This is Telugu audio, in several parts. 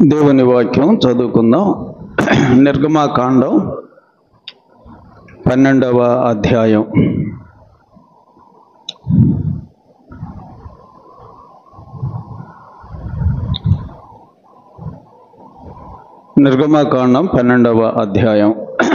దేవుని వాక్యం చదువుకుందాం. నిర్గమాకాండం 12వ అధ్యాయం. నిర్గమాకాండం 12వ అధ్యాయం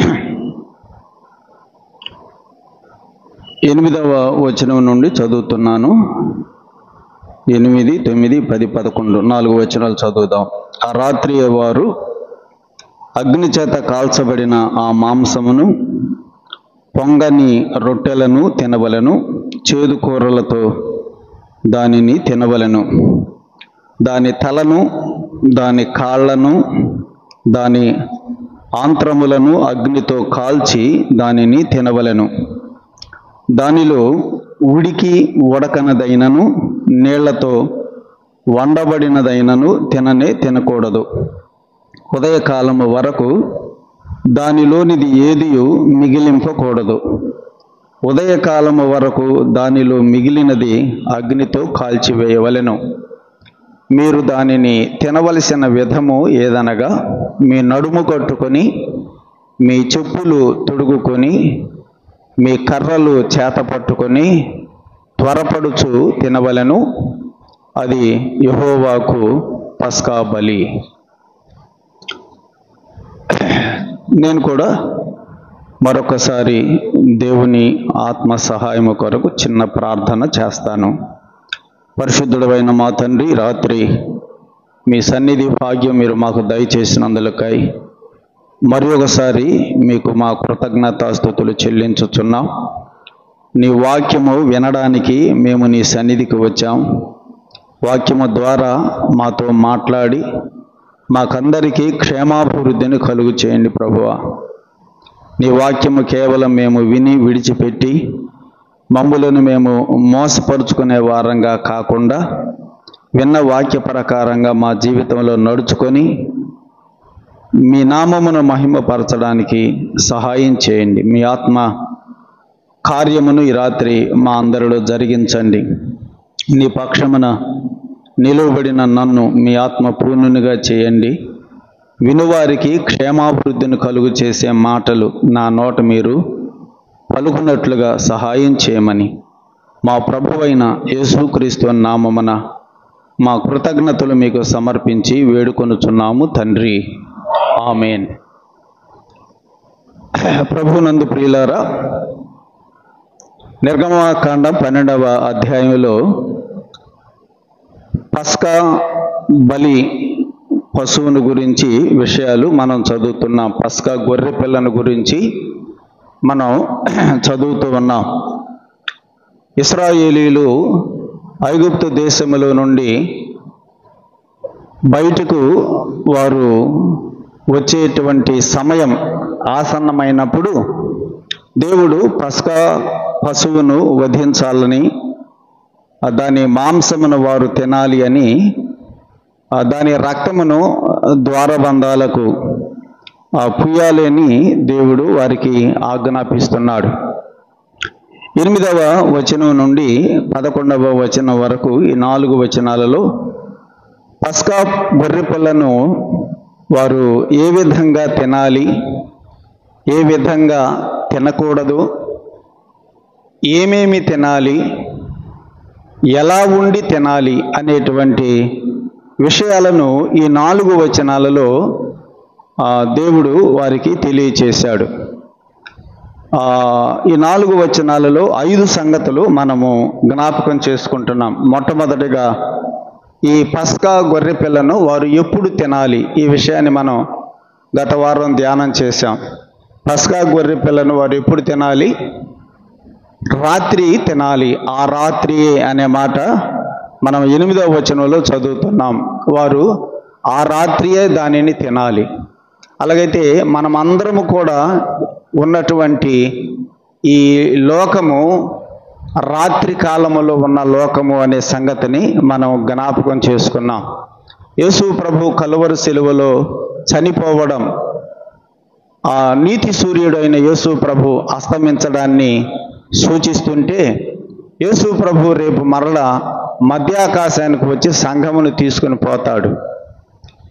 8వ వచనం నుండి చదువుతున్నాను. 8, 9, 10, 11 4 వచనాలు చదువుదాం. ఆ రాత్రి వారు అగ్ని చేత కాల్చబడిన ఆ మాంసమును, పొంగని రొట్టెలను తినవలెను, చేదు కూరలతో దానిని తినవలెను. దాని తలను, దాని కాళ్లను, దాని ఆంత్రములను అగ్నితో కాల్చి దానిని తినవలెను. దానిలో ఉడికి ఉడకనదైనను నీళ్లతో వండబడినదైనను తినకూడదు. ఉదయకాలము వరకు దానిలోనిది ఏదియు మిగిలింపకూడదు. ఉదయకాలము వరకు దానిలో మిగిలినది అగ్నితో కాల్చివేయవలెను. మీరు దానిని తినవలసిన విధము ఏదనగా, మీ నడుము కట్టుకొని, మీ చెప్పులు తొడుగుకొని, మీ కర్రలు చేత పట్టుకొని త్వరపడుచు తినవలెను. అది యెహోవాకు పస్కా బలి. నేను కూడా మరొకసారి దేవుని ఆత్మ సహాయము కొరకు చిన్న ప్రార్థన చేస్తాను. పరిశుద్ధుడైన మా తండ్రి, రాత్రి మీ సన్నిధి భాగ్యం మీరు మాకు దయచేసినందులకై మరి ఒకసారి మీకు మా కృతజ్ఞతాస్తుతులు చెల్లించుచున్నాం. నీ వాక్యము వినడానికి మేము నీ సన్నిధికి వచ్చాం. వాక్యము ద్వారా మాతో మాట్లాడి మాకందరికీ క్షేమాభివృద్ధిని కలుగు చేయండి ప్రభువా. నీ వాక్యము కేవలం మేము విని విడిచిపెట్టి మమ్ములను మేము మోసపరుచుకునే వారంగా కాకుండా, విన్న వాక్య ప్రకారంగా మా జీవితంలో నడుచుకొని మీ నామమును మహిమపరచడానికి సహాయం చేయండి. మీ ఆత్మ కార్యమును ఈ రాత్రి మా అందరిలో జరిగించండి. నీ పక్షమున నిలువబడిన నన్ను మీ ఆత్మ పూర్ణునిగా చేయండి. వినువారికి క్షేమాభివృద్ధిని కలుగు చేసే మాటలు నా నోట మీరు పలుకున్నట్లుగా సహాయం చేయమని మా ప్రభువైన యేసుక్రీస్తు నామమున మా కృతజ్ఞతలు మీకు సమర్పించి వేడుకొనుచున్నాము తండ్రి. ఆమేన్. ప్రభునందు ప్రియులారా, నిర్గమాకాండం 12వ అధ్యాయంలో పస్కా బలి పశువును గురించి విషయాలు మనం చదువుతున్నాం. పస్కా గొర్రె పిల్లను గురించి మనం చదువుతూ ఉన్నాం. ఇశ్రాయేలీలు ఐగుప్తు దేశములో నుండి బయటకు వారు వచ్చేటువంటి సమయం ఆసన్నమైనప్పుడు దేవుడు పస్కా పశువును వధించాలని, దాని మాంసమును వారు తినాలి అని, దాని రక్తమును ద్వారబంధాలకు పుయ్యాలి అని దేవుడు వారికి ఆజ్ఞాపిస్తున్నాడు. 8వ వచనం నుండి 11వ వచనం వరకు ఈ 4 వచనాలలో పస్కా గొర్రె పిల్లను వారు ఏ విధంగా తినాలి, ఏ విధంగా తినకూడదు, ఏమేమి తినాలి, ఎలా ఉండి తినాలి అనేటువంటి విషయాలను ఈ 4 వచనాలలో దేవుడు వారికి తెలియచేశాడు. ఈ 4 వచనాలలో 5 సంగతులు మనము జ్ఞాపకం చేసుకుంటున్నాం. మొట్టమొదటిగా ఈ పస్కా గొర్రె పిల్లను వారు ఎప్పుడు తినాలి, ఈ విషయాన్ని మనం గత వారం ధ్యానం చేశాం. పస్కా గొర్రె పిల్లను వారు ఎప్పుడు తినాలి? రాత్రి తినాలి. ఆ రాత్రి అనే మాట మనం 8వ వచనంలో చదువుతున్నాం. వారు ఆ రాత్రియే దానిని తినాలి. అలాగైతే మనమందరము కూడా ఉన్నటువంటి ఈ లోకము రాత్రి కాలములో ఉన్న లోకము అనే సంగతిని మనం జ్ఞాపకం చేసుకున్నాం. యేసు ప్రభు కలువరి శిలువలో చనిపోవడం, ఆ నీతి సూర్యుడైన యేసు ప్రభు అస్తమించడాన్ని సూచిస్తుంటే, యేసు ప్రభు రేపు మరలా మధ్యాకాశానికి వచ్చి సంఘమును తీసుకుని పోతాడు.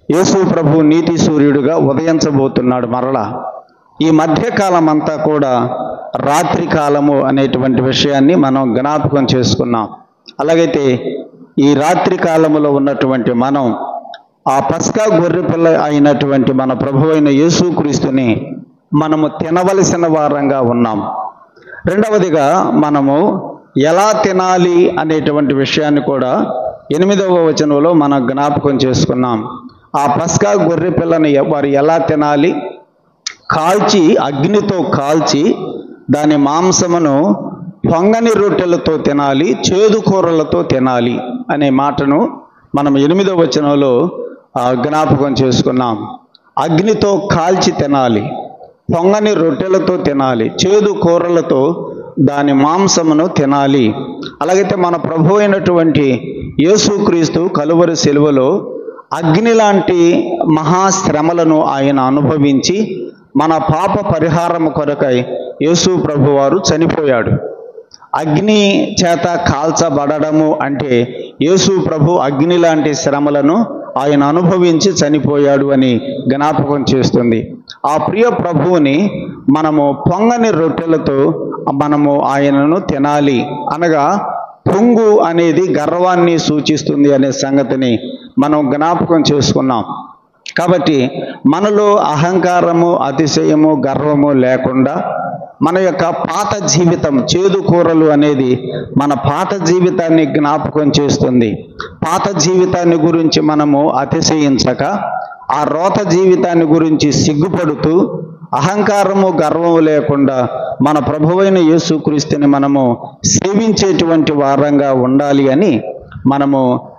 యేసు ప్రభు నీతి సూర్యుడుగా ఉదయించబోతున్నాడు మరలా. ఈ మధ్యకాలం అంతా కూడా రాత్రి కాలము అనేటువంటి విషయాన్ని మనం జ్ఞాపకం చేసుకున్నాం. అలాగైతే ఈ రాత్రి కాలములో ఉన్నటువంటి మనం ఆ పస్కా గొర్రెపిల్ల అయినటువంటి మన ప్రభువైన యేసుక్రీస్తుని మనము తినవలసిన వారంగా ఉన్నాం. రెండవదిగా మనము ఎలా తినాలి అనేటువంటి విషయాన్ని కూడా 8వ వచనంలో మనం జ్ఞాపకం చేసుకున్నాం. ఆ పస్కా గొర్రెపిల్లని వారు ఎలా తినాలి? కాల్చి, అగ్నితో కాల్చి దాని మాంసమును పొంగని రొట్టెలతో తినాలి, చేదు కూరలతో తినాలి అనే మాటను మనం 8వ వచనంలో జ్ఞాపకం చేసుకున్నాం. అగ్నితో కాల్చి తినాలి, పొంగని రొట్టెలతో తినాలి, చేదు కూరలతో దాని మాంసమును తినాలి. అలాగైతే మన ప్రభు అయినటువంటి యేసుక్రీస్తు కలువరి శిలువలో అగ్ని లాంటి మహాశ్రమలను ఆయన అనుభవించి మన పాప పరిహారము కొరకై యేసు ప్రభువారు చనిపోయాడు. అగ్ని చేత కాల్చబడము అంటే యేసు ప్రభు అగ్ని లాంటి శ్రమలను ఆయన అనుభవించి చనిపోయాడు అని జ్ఞాపకం చేస్తుంది. ఆ ప్రియ ప్రభువుని మనము పొంగని రొట్టెలతో మనము ఆయనను తినాలి. అనగా పొంగు అనేది గర్వాన్ని సూచిస్తుంది అనే సంగతిని మనం జ్ఞాపకం చేసుకున్నాం. కాబట్టి మనలో అహంకారము, అతిశయము, గర్వము లేకుండా మన యొక్క పాత జీవితం, చేదు కూరలు అనేది మన పాత జీవితాన్ని జ్ఞాపకం చేస్తుంది. పాత జీవితాన్ని గురించి మనము అతిశయించక ఆ రోత జీవితాన్ని గురించి సిగ్గుపడుతూ అహంకారము, గర్వము లేకుండా మన ప్రభువైన యేసుక్రీస్తుని మనము సేవించేటువంటి వారంగా ఉండాలి అని మనము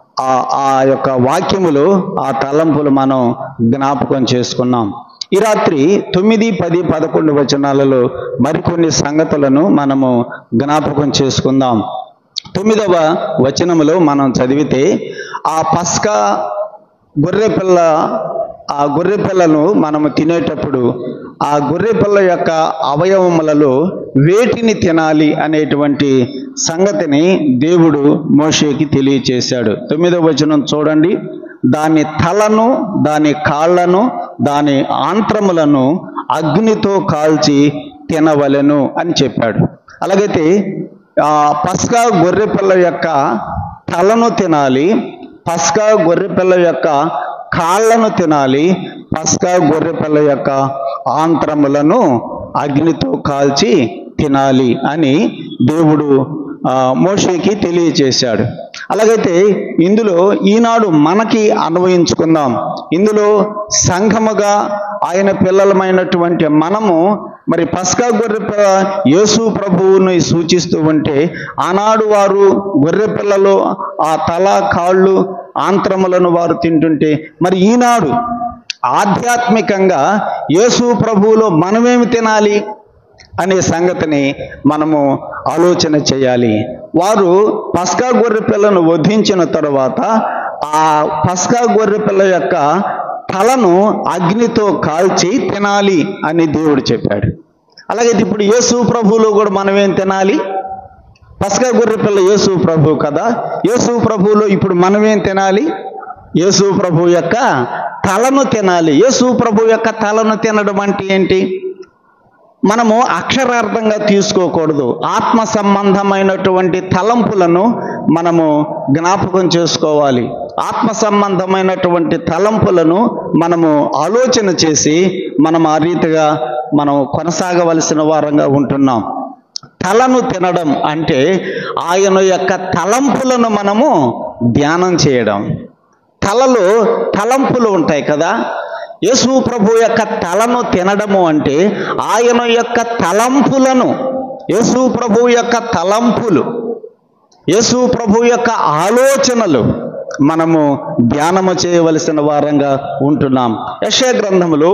ఆ యొక్క వాక్యములు, ఆ తలంపులు మనం జ్ఞాపకం చేసుకున్నాం. ఈ రాత్రి 9, 10, 11 వచనాలలో మరికొన్ని సంగతులను మనము జ్ఞాపకం చేసుకుందాం. 9వ వచనములో మనం చదివితే ఆ పస్కా గొర్రెపిల్ల, ఆ గొర్రెపిల్లను మనము తినేటప్పుడు ఆ గొర్రెపిల్ల యొక్క అవయవములలో వేటిని తినాలి అనేటువంటి సంగతిని దేవుడు మోషేకి తెలియచేశాడు. 9వ వచనం చూడండి. దాని తలను, దాని కాళ్లను, దాని ఆంత్రములను అగ్నితో కాల్చి తినవలెను అని చెప్పాడు. అలాగైతే పస్కా గొర్రెపిల్ల యొక్క తలను తినాలి, పస్కా గొర్రెపిల్ల యొక్క కాళ్లను తినాలి, పస్కా గొర్రెపిల్ల యొక్క ఆంత్రములను అగ్నితో కాల్చి తినాలి అని దేవుడు మోషేకి తెలియచేశాడు. అలాగైతే ఇందులో ఈనాడు మనకి అన్వయించుకుందాం. ఇందులో సంఘముగా ఆయన పిల్లలమైనటువంటి మనము మరి పస్కా గొర్రెపిల్ల యేసు ప్రభువుని సూచిస్తూ ఉంటే, ఆనాడు వారు గొర్రెపిల్లలో ఆ తల, కాళ్ళు, ఆంత్రములను వారు తింటుంటే, మరి ఈనాడు ఆధ్యాత్మికంగా యేసు ప్రభువులో మనమేమి తినాలి అనే సంగతిని మనము ఆలోచన చేయాలి. వారు పస్కా గొర్రెపిల్లను వధించిన తరువాత ఆ పస్కా గొర్రెపిల్ల యొక్క తలను అగ్నితో కాల్చి తినాలి అని దేవుడు చెప్పాడు. అలాగే ఇప్పుడు యేసు ప్రభువులో కూడా మనమేం తినాలి? పస్కా గొర్రెపిల్ల యేసు ప్రభు కదా. యేసు ప్రభువులో ఇప్పుడు మనమేం తినాలి? యేసు ప్రభు యొక్క తలను తినాలి. యేసు ప్రభు యొక్క తలను తినడం అంటే ఏంటి? మనము అక్షరార్థంగా తీసుకోకూడదు. ఆత్మ సంబంధమైనటువంటి తలంపులను మనము జ్ఞాపకం చేసుకోవాలి. ఆత్మ సంబంధమైనటువంటి తలంపులను మనము ఆలోచన చేసి మనం ఆ రీతిగా మనం కొనసాగవలసిన వారంగా ఉంటున్నాం. తలను తినడం అంటే ఆయన యొక్క తలంపులను మనము ధ్యానం చేయడం. తలలో తలంపులు ఉంటాయి కదా. యేసు ప్రభు యొక్క తలను తినడము అంటే ఆయన యొక్క తలంపులను, యేసు ప్రభు యొక్క తలంపులు, యేసు ప్రభు యొక్క ఆలోచనలు మనము ధ్యానము చేయవలసిన వారంగా ఉంటున్నాం. యెషయా గ్రంథములో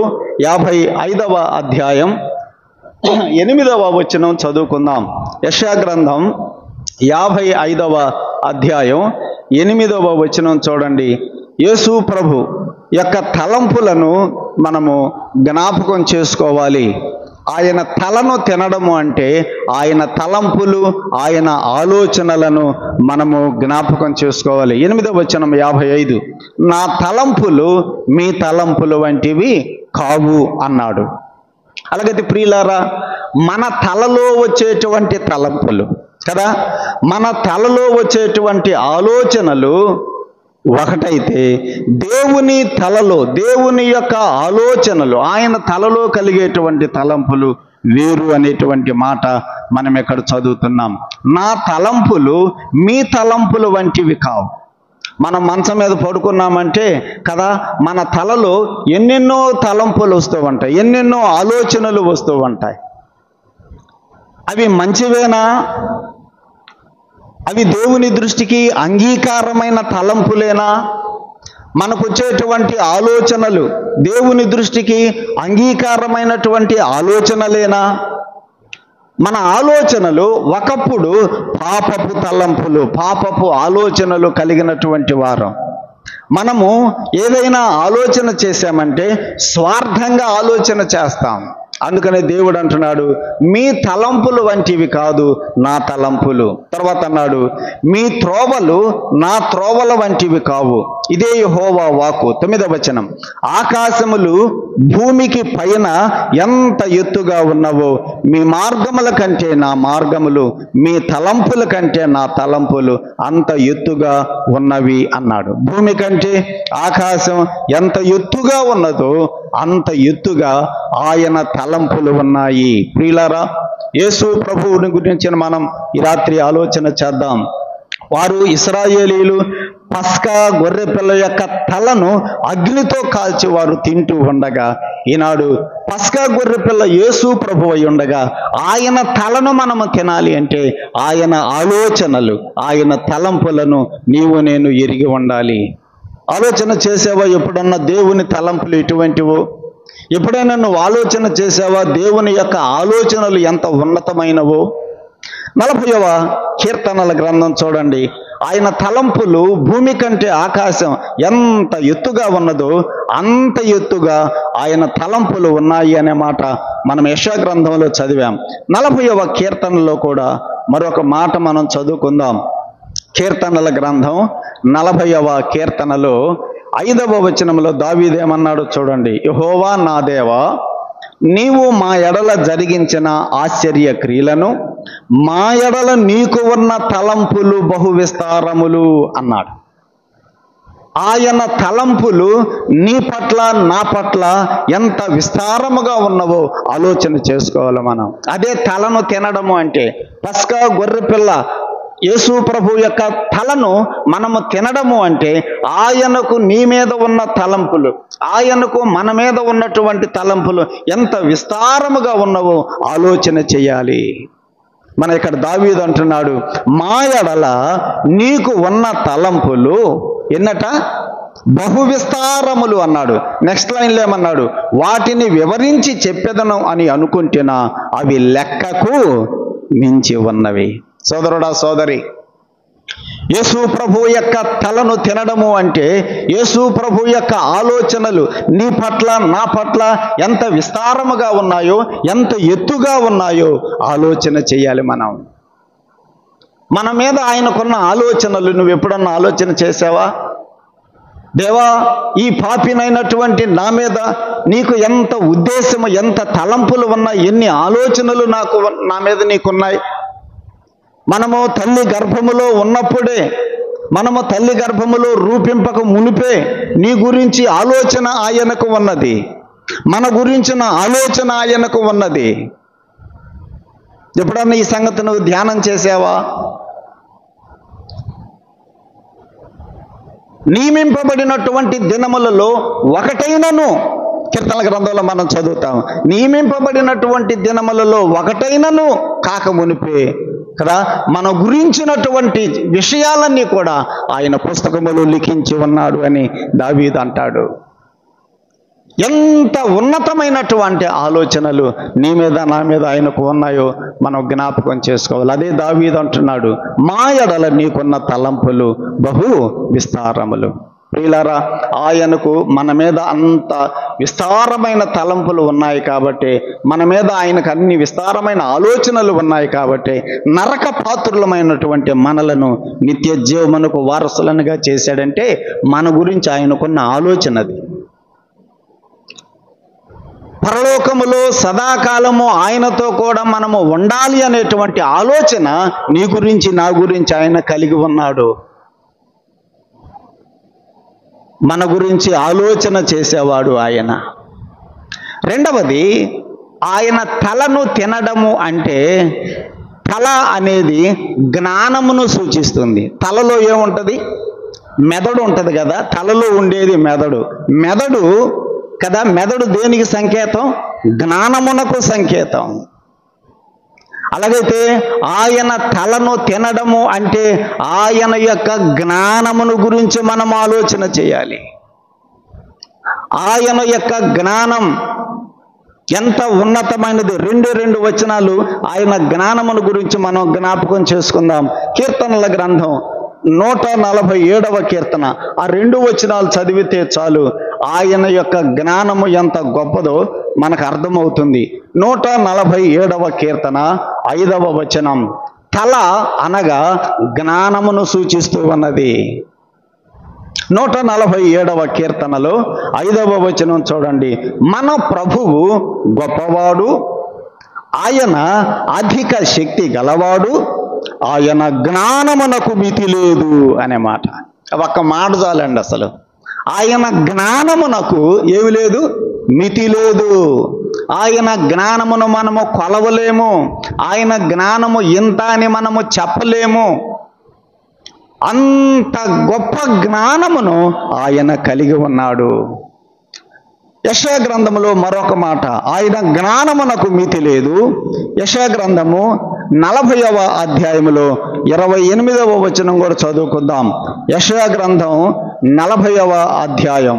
55వ అధ్యాయం 8వ వచనం చదువుకుందాం. యెషయా గ్రంథం 55వ అధ్యాయం 8వ వచనం చూడండి. యేసు ప్రభు యొక్క తలంపులను మనము జ్ఞాపకం చేసుకోవాలి. ఆయన తలను తినడము అంటే ఆయన తలంపులు, ఆయన ఆలోచనలను మనము జ్ఞాపకం చేసుకోవాలి. 8వ వచనం 55, నా తలంపులు మీ తలంపులు వంటివి కావు అన్నాడు. అలాగైతే ప్రియులారా, మన తలలో వచ్చేటువంటి తలంపులు కదా, మన తలలో వచ్చేటువంటి ఆలోచనలు ఒకటైతే, దేవుని తలలో, దేవుని యొక్క ఆలోచనలు, ఆయన తలలో కలిగేటువంటి తలంపులు వేరు అనేటువంటి మాట మనం ఇక్కడ చదువుతున్నాం. నా తలంపులు మీ తలంపులు వంటివి కావు. మనం మంచం మీద పడుకున్నామంటే కదా, మన తలలో ఎన్నెన్నో తలంపులు వస్తూ ఉంటాయి, ఎన్నెన్నో ఆలోచనలు వస్తూ ఉంటాయి. అవి మంచివేనా? అవి దేవుని దృష్టికి అంగీకారమైన తలంపులేనా? మనకు వచ్చేటువంటి ఆలోచనలు దేవుని దృష్టికి అంగీకారమైనటువంటి ఆలోచనలేనా? మన ఆలోచనలు ఒకప్పుడు పాపపు తలంపులు, పాపపు ఆలోచనలు కలిగినటువంటి వారు. మనము ఏదైనా ఆలోచన చేశామంటే స్వార్థంగా ఆలోచన చేస్తాం. అందుకనే దేవుడు అంటున్నాడు, మీ తలంపులు వంటివి కాదు నా తలంపులు. తర్వాత అన్నాడు, మీ త్రోవలు నా త్రోవల వంటివి కావు. ఇదే యెహోవా వాక్కు. 9వ వచనం, ఆకాశములు భూమికి పైన ఎంత ఎత్తుగా ఉన్నవో మీ మార్గముల కంటే నా మార్గములు, మీ తలంపుల కంటే నా తలంపులు అంత ఎత్తుగా ఉన్నవి అన్నాడు. భూమి కంటే ఆకాశం ఎంత ఎత్తుగా ఉన్నదో అంత ఎత్తుగా ఆయన తలంపులు ఉన్నాయి. ప్రియులారా, యేసు ప్రభువుని గురించి మనం ఈ రాత్రి ఆలోచన చేద్దాం. వారు ఇశ్రాయేలీయులు పస్కా గొర్రెపిల్ల యొక్క తలను అగ్నితో కాల్చి వారు తింటూ ఉండగా, ఈనాడు పస్కా గొర్రెపిల్ల యేసు ప్రభువు అయి ఉండగా ఆయన తలను మనము తినాలి అంటే ఆయన ఆలోచనలు, ఆయన తలంపులను నీవు నేను ఎరిగి ఉండాలి. ఆలోచన చేసావా ఎప్పుడన్నా దేవుని తలంపులు ఎటువంటివో? ఎప్పుడైనా నువ్వు ఆలోచన చేసావా దేవుని యొక్క ఆలోచనలు ఎంత ఉన్నతమైనవో? 40వ కీర్తనల గ్రంథం చూడండి, ఆయన తలంపులు భూమి కంటే ఆకాశం ఎంత ఎత్తుగా ఉన్నదో అంత ఎత్తుగా ఆయన తలంపులు ఉన్నాయి అనే మాట మనం యెషయా గ్రంథంలో చదివాం. 40వ కీర్తనలో కూడా మరొక మాట మనం చదువుకుందాం. కీర్తనల గ్రంథం 40వ కీర్తనలో 5వ వచనంలో దావీదు ఏమన్నాడు చూడండి, యెహోవా నా దేవా, నీవు మా ఎడల జరిగించిన ఆశ్చర్య క్రియలను, మా ఎడల నీకు ఉన్న తలంపులు బహు విస్తారములు అన్నాడు. ఆయన తలంపులు నీ పట్ల నా పట్ల ఎంత విస్తారముగా ఉన్నవో ఆలోచన చేసుకోవాలి మనం. అదే తలను తినడము అంటే, పస్కా గొర్రెపిల్ల యేసు ప్రభు యొక్క తలను మనము తినడము అంటే ఆయనకు నీ మీద ఉన్న తలంపులు, ఆయనకు మన మీద ఉన్నటువంటి తలంపులు ఎంత విస్తారముగా ఉన్నవో ఆలోచన చేయాలి. మన ఇక్కడ దావీదు అంటున్నాడు, మా ఎడల నీకు ఉన్న తలంపులు ఎన్నట బహు విస్తారములు అన్నాడు. నెక్స్ట్ లైన్లో ఏమన్నాడు, వాటిని వివరించి చెప్పెదను అని అనుకుంటున్నా అవి లెక్కకు మించి ఉన్నవి. సోదరుడా, సోదరి, యేసు ప్రభు యొక్క తలను తినడము అంటే యేసు ప్రభు యొక్క ఆలోచనలు నీ పట్ల నా పట్ల ఎంత విస్తారముగా ఉన్నాయో, ఎంత ఎత్తుగా ఉన్నాయో ఆలోచన చేయాలి మనం. మన మీద ఆయనకున్న ఆలోచనలు నువ్వు ఎప్పుడన్నా ఆలోచన చేసావా? దేవా, ఈ పాపినైనటువంటి నా మీద నీకు ఎంత ఉద్దేశము, ఎంత తలంపులు ఉన్నాయి, ఎన్ని ఆలోచనలు నా మీద నీకున్నాయి. మనము తల్లి గర్భములో ఉన్నప్పుడే, మనము తల్లి గర్భములో రూపింపక మునిపే నీ గురించి ఆలోచన ఆయనకు ఉన్నది, మన గురించిన ఆలోచన ఆయనకు ఉన్నది. ఎప్పుడన్నా ఈ సంగతి నువ్వు ధ్యానం చేసావా? నియమింపబడినటువంటి దినములలో ఒకటైనను, కీర్తనల గ్రంథంలో మనం చదువుతాం, నియమింపబడినటువంటి దినములలో ఒకటైనను కాక మునిపే కదా మన గురించినటువంటి విషయాలన్నీ కూడా ఆయన పుస్తకములో లిఖించి ఉన్నాడు అని దావీదు అంటాడు. ఎంత ఉన్నతమైనటువంటి ఆలోచనలు నీ మీద నా మీద ఆయనకు ఉన్నాయో మనం జ్ఞాపకం చేసుకోవాలి. అదే దావీదు అంటున్నాడు, మా ఎడల నీకున్న తలంపులు బహు విస్తారములు. ప్రియులారా, ఆయనకు మన మీద అంత విస్తారమైన తలంపులు ఉన్నాయి కాబట్టి, మన మీద ఆయనకు అన్ని విస్తారమైన ఆలోచనలు ఉన్నాయి కాబట్టి, నరక పాత్రులమైనటువంటి మనలను నిత్య జీవమునకు వారసులనుగా చేశాడంటే మన గురించి ఆయనకున్న ఆలోచనది. పరలోకములో సదాకాలము ఆయనతో కూడా మనము ఉండాలి అనేటువంటి ఆలోచన నీ గురించి నా గురించి ఆయన కలిగి ఉన్నాడు. మన గురించి ఆలోచన చేసేవాడు ఆయన. రెండవది, ఆయన తలను తినడము అంటే, తల అనేది జ్ఞానమును సూచిస్తుంది. తలలో ఏముంటుంది? మెదడు ఉంటుంది కదా, తలలో ఉండేది మెదడు. మెదడు కదా, మెదడు దేనికి సంకేతం? జ్ఞానమునకు సంకేతం. అలాగైతే ఆయన తలను తినడము అంటే ఆయన యొక్క జ్ఞానమును గురించి మనం ఆలోచన చేయాలి. ఆయన యొక్క జ్ఞానం ఎంత ఉన్నతమైనది. రెండు వచనాలు ఆయన జ్ఞానమును గురించి మనం జ్ఞాపకం చేసుకుందాం. కీర్తనల గ్రంథం 147వ కీర్తన, ఆ 2 వచనాలు చదివితే చాలు ఆయన యొక్క జ్ఞానము ఎంత గొప్పదో మనకు అర్థమవుతుంది. 147వ కీర్తన 5వ వచనం, తల అనగా జ్ఞానమును సూచిస్తూ ఉన్నది. 147వ కీర్తనలో 5వ వచనం చూడండి. మన ప్రభువు గొప్పవాడు, ఆయన అధిక శక్తి గలవాడు, ఆయన జ్ఞానమునకు మితి లేదు అనే మాట. ఒక్క మాట చాలండి. అసలు ఆయన జ్ఞానమునకు ఏమి లేదు? మితి లేదు. ఆయన జ్ఞానమును మనము కొలవలేము. ఆయన జ్ఞానము ఇంత అని మనము చెప్పలేము. అంత గొప్ప జ్ఞానమును ఆయన కలిగి ఉన్నాడు. యెషయా గ్రంథములో మరొక మాట, ఆయన జ్ఞానమునకు మితి లేదు. యెషయా గ్రంథము 40వ అధ్యాయములో 28వ వచనం కూడా చదువుకుందాం. యెషయా గ్రంథం 40వ అధ్యాయం,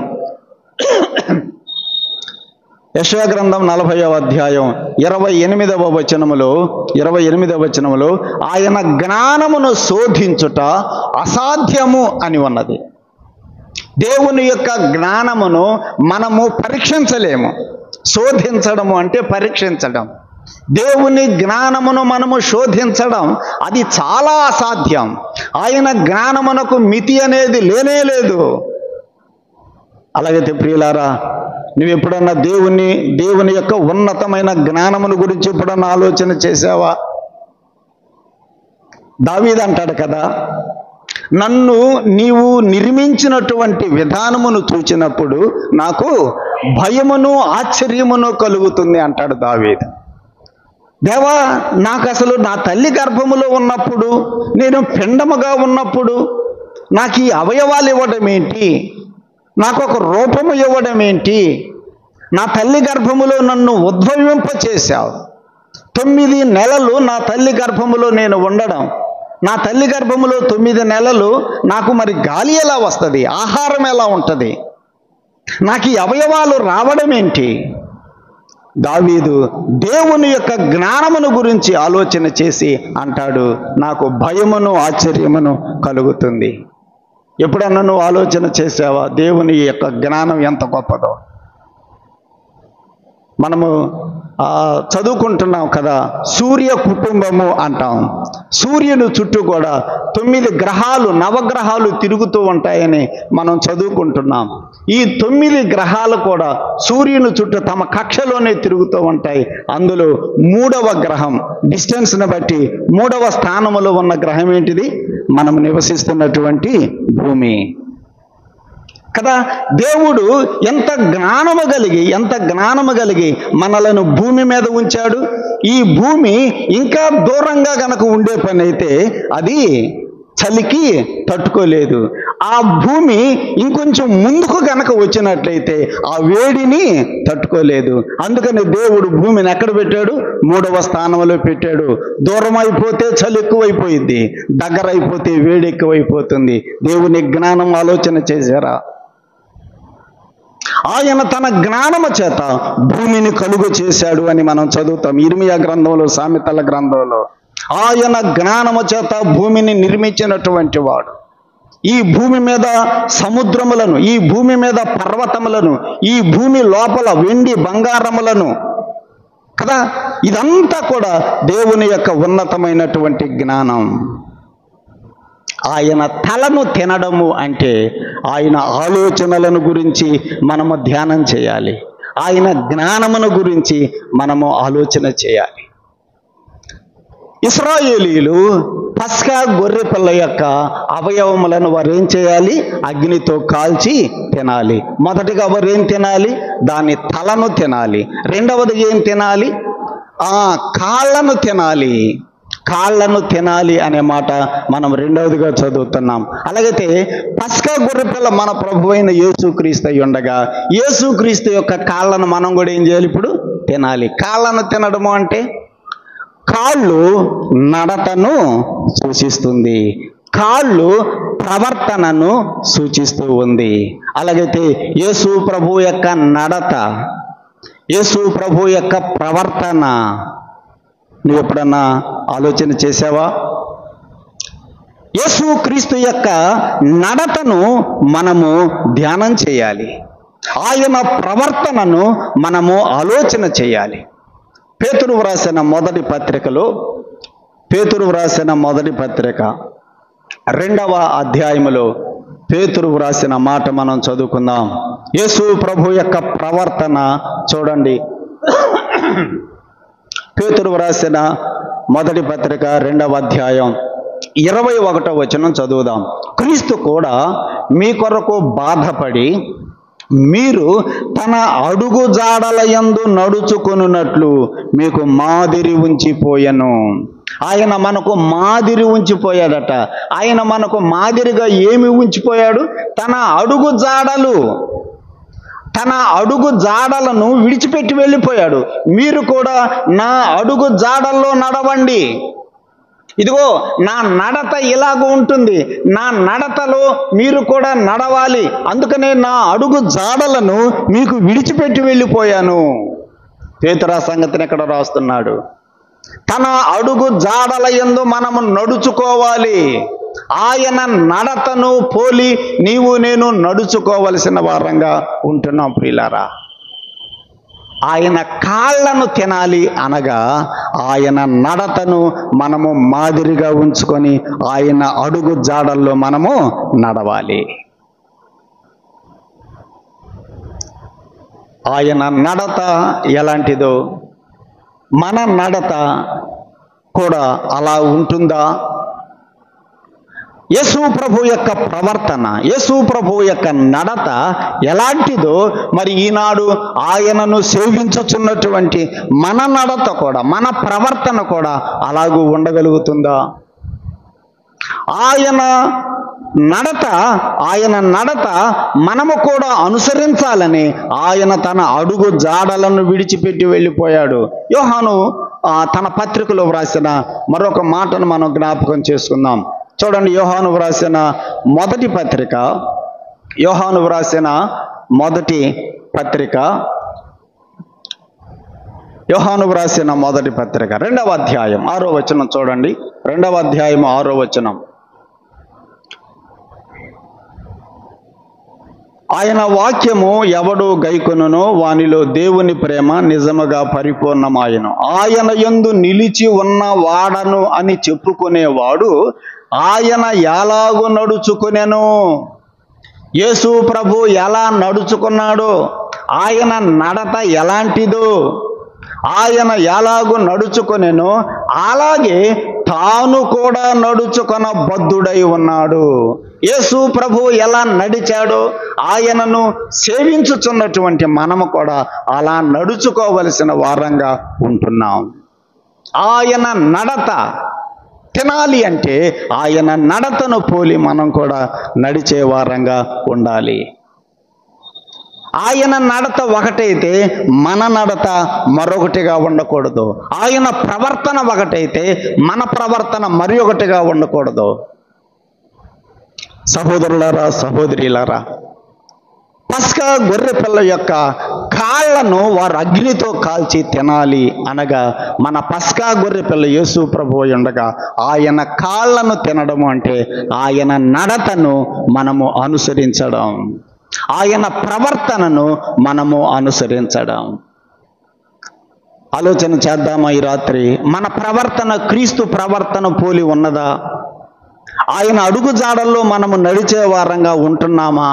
యెషయా గ్రంథం 40వ అధ్యాయం 28వ వచనములో ఆయన జ్ఞానమును శోధించుట అసాధ్యము అని ఉన్నది. దేవుని యొక్క జ్ఞానమును మనము పరీక్షించలేము. శోధించడము అంటే పరీక్షించడం. దేవుని జ్ఞానమును మనము శోధించడం అది చాలా అసాధ్యం. ఆయన జ్ఞానమునకు మితి అనేది లేనే లేదు. అలాగైతే ప్రియులారా, నువ్వు ఎప్పుడన్నా దేవుని యొక్క ఉన్నతమైన జ్ఞానమును గురించి ఎప్పుడన్నా ఆలోచన చేసావా? దావీదు అంటాడు కదా, నన్ను నీవు నిర్మించినటువంటి విధానమును చూచినప్పుడు నాకు భయమును ఆశ్చర్యమును కలుగుతుంది అంటాడు దావీదు. దేవా, నాకు అసలు నా తల్లి గర్భములో ఉన్నప్పుడు, నేను పిండముగా ఉన్నప్పుడు నాకు ఈ అవయవాలు ఇవ్వడం ఏంటి? నాకు ఒక రూపము ఇవ్వడం ఏంటి? నా తల్లి గర్భములో నన్ను ఉద్భవింపచేశావు. 9 నెలలు నా తల్లి గర్భములో నేను ఉండడం, నా తల్లి గర్భములో 9 నెలలు నాకు మరి గాలి ఎలా వస్తుంది? ఆహారం ఎలా ఉంటుంది? నాకు ఈ అవయవాలు రావడం ఏంటి? దావీదు దేవుని యొక్క జ్ఞానమును గురించి ఆలోచన చేసి అంటాడు, నాకు భయమును ఆశ్చర్యమును కలుగుతుంది. ఎప్పుడన్నా నువ్వు ఆలోచన చేసావా దేవుని యొక్క జ్ఞానం ఎంత గొప్పదో? మనము చదువుకుంటున్నాం కదా, సూర్య కుటుంబము అంటాం. సూర్యుని చుట్టూ కూడా 9 గ్రహాలు, నవగ్రహాలు తిరుగుతూ ఉంటాయని మనం చదువుకుంటున్నాం. ఈ 9 గ్రహాలు కూడా సూర్యుని చుట్టూ తమ కక్షలోనే తిరుగుతూ ఉంటాయి. అందులో 3వ గ్రహం, డిస్టెన్స్ని బట్టి 3వ స్థానములో ఉన్న గ్రహం ఏంటిది? మనం నివసిస్తున్నటువంటి భూమి కదా. దేవుడు ఎంత జ్ఞానము కలిగి మనలను భూమి మీద ఉంచాడు. ఈ భూమి ఇంకా దూరంగా గనక ఉండే పని అయితే అది చలికి తట్టుకోలేదు. ఆ భూమి ఇంకొంచెం ముందుకు గనక వచ్చినట్లయితే ఆ వేడిని తట్టుకోలేదు. అందుకని దేవుడు భూమిని ఎక్కడ పెట్టాడు? 3వ స్థానంలో పెట్టాడు. దూరం అయిపోతే చలి ఎక్కువైపోయింది, దగ్గర అయిపోతే వేడి ఎక్కువైపోతుంది. దేవుని జ్ఞానం ఆలోచన చేశారా? ఆయన తన జ్ఞానము చేత భూమిని కలుగు చేశాడు అని మనం చదువుతాం. ఇర్మియా గ్రంథంలో, సామెతల గ్రంథంలో ఆయన జ్ఞానము చేత భూమిని నిర్మించినటువంటి వాడు. ఈ భూమి మీద సముద్రములను, ఈ భూమి మీద పర్వతములను, ఈ భూమి లోపల వెండి బంగారములను కదా, ఇదంతా కూడా దేవుని యొక్క ఉన్నతమైనటువంటి జ్ఞానం. ఆయన తలను తినడము అంటే ఆయన ఆలోచనలను గురించి మనము ధ్యానం చేయాలి. ఆయన జ్ఞానమును గురించి మనము ఆలోచన చేయాలి. ఇశ్రాయేలీయులు పస్కా గొర్రెపిల్ల యొక్క అవయవములను వారు ఏం చేయాలి? అగ్నితో కాల్చి తినాలి. మొదటిగా వారు ఏం తినాలి? దాని తలను తినాలి. రెండవది ఏం తినాలి? కాళ్ళను తినాలి. కాళ్ళను తినాలి అనే మాట మనం రెండవదిగా చదువుతున్నాం. అలాగైతే పస్కా గొర్రెపిల్ల మన ప్రభు అయిన యేసుక్రీస్తు అయి ఉండగా యేసుక్రీస్తు యొక్క కాళ్ళను మనం కూడా ఏం చేయాలి? ఇప్పుడు తినాలి. కాళ్ళను తినడము అంటే కాళ్ళు నడతను సూచిస్తుంది, కాళ్ళు ప్రవర్తనను సూచిస్తూ ఉంది. అలాగైతే యేసు ప్రభు యొక్క నడత, యేసు ప్రభు యొక్క ప్రవర్తన నువ్వు ఎప్పుడన్నా ఆలోచన చేసావా? యేసు క్రీస్తు యొక్క నడతను మనము ధ్యానం చేయాలి. ఆయన ప్రవర్తనను మనము ఆలోచన చేయాలి. పేతురు వ్రాసిన మొదటి పత్రికలో, పేతురు వ్రాసిన మొదటి పత్రిక 2వ అధ్యాయములో పేతురు వ్రాసిన మాట మనం చదువుకుందాం. యేసు ప్రభు యొక్క ప్రవర్తన చూడండి. పేతురు వ్రాసిన మొదటి పత్రిక 2వ అధ్యాయం 21వ వచనం చదువుదాం. క్రీస్తు కూడా మీ కొరకు బాధపడి మీరు తన అడుగు జాడల యందు నడుచుకొనున్నట్లు మీకు మాదిరి ఉంచిపోయెను. ఆయన మనకు మాదిరి ఉంచిపోయాడట. ఆయన మనకు మాదిరిగా ఏమి ఉంచిపోయాడు? తన అడుగు జాడలు, తన అడుగు జాడలను విడిచిపెట్టి వెళ్ళిపోయాడు. మీరు కూడా నా అడుగు జాడల్లో నడవండి. ఇదిగో నా నడత ఇలాగ ఉంటుంది, నా నడతలో మీరు కూడా నడవాలి. అందుకనే నా అడుగు జాడలను మీకు విడిచిపెట్టి వెళ్ళిపోయాను. పేతురు ఆ సంగతిని ఎక్కడ రాస్తున్నాడు? తన అడుగు జాడల యందు మనము నడుచుకోవాలి. ఆయన నడతను పోలి నీవు నేను నడుచుకోవలసిన వారంగా ఉంటున్నాం ప్రియులారా. ఆయన కాళ్ళను తినాలి అనగా ఆయన నడతను మనము మాదిరిగా ఉంచుకొని ఆయన అడుగు జాడల్లో మనము నడవాలి. ఆయన నడత ఎలాంటిదో మన నడత కూడా అలా ఉంటుందా? యేసు ప్రభు యొక్క ప్రవర్తన, యేసు ప్రభు యొక్క నడత ఎలాంటిదో మరి ఈనాడు ఆయనను సేవించుచున్నటువంటి మన నడత కూడా, మన ప్రవర్తన కూడా అలాగూ ఉండగలుగుతుందా? ఆయన నడత మనము కూడా అనుసరించాలని ఆయన తన అడుగు జాడలను విడిచిపెట్టి వెళ్ళిపోయాడు. యోహాను తన పత్రికలో వ్రాసిన మరొక మాటను మనం జ్ఞాపకం చేసుకుందాం. చూడండి, యోహాను వ్రాసిన మొదటి పత్రిక, యోహాను వ్రాసిన మొదటి పత్రిక, యోహాను వ్రాసిన మొదటి పత్రిక 2వ అధ్యాయం 6వ వచనం చూడండి. 2వ అధ్యాయం 6వ వచనం. ఆయన వాక్యము ఎవడు గైకొనునో వానిలో దేవుని ప్రేమ నిజముగా పరిపూర్ణమాయను. ఆయన యందు నిలిచి ఉన్న వాడను అని చెప్పుకునేవాడు ఆయన ఎలాగూ నడుచుకునేను. యేసు ప్రభు ఎలా నడుచుకున్నాడో, ఆయన నడత ఎలాంటిదో, ఆయన ఎలాగూ నడుచుకునేనో అలాగే తాను కూడా నడుచుకొన బద్ధుడై ఉన్నాడు. యేసు ప్రభు ఎలా నడిచాడో ఆయనను సేవించుచున్నటువంటి మనము కూడా అలా నడుచుకోవలసిన వారంగా ఉంటున్నాం. ఆయన నడత తినాలి అంటే ఆయన నడతను పోలి మనం కూడా నడిచే వారంగా ఉండాలి. ఆయన నడత ఒకటైతే మన నడత మరొకటిగా ఉండకూడదు. ఆయన ప్రవర్తన ఒకటైతే మన ప్రవర్తన మరి ఒకటిగా ఉండకూడదు. సహోదరులారా, సహోదరులారా, పస్కా గొర్రెపిల్ల యొక్క కాళ్ళను వారు అగ్నితో కాల్చి తినాలి అనగా మన పస్కా గొర్రె పిల్ల యేసు ప్రభువు ఉండగా ఆయన కాళ్ళను తినడము అంటే ఆయన నడతను మనము అనుసరించడం, ఆయన ప్రవర్తనను మనము అనుసరించడం. ఆలోచన చేద్దామా ఈ రాత్రి? మన ప్రవర్తన క్రీస్తు ప్రవర్తన పోలి ఉన్నదా? ఆయన అడుగు జాడల్లో మనము నడిచే వారంగా ఉంటున్నామా?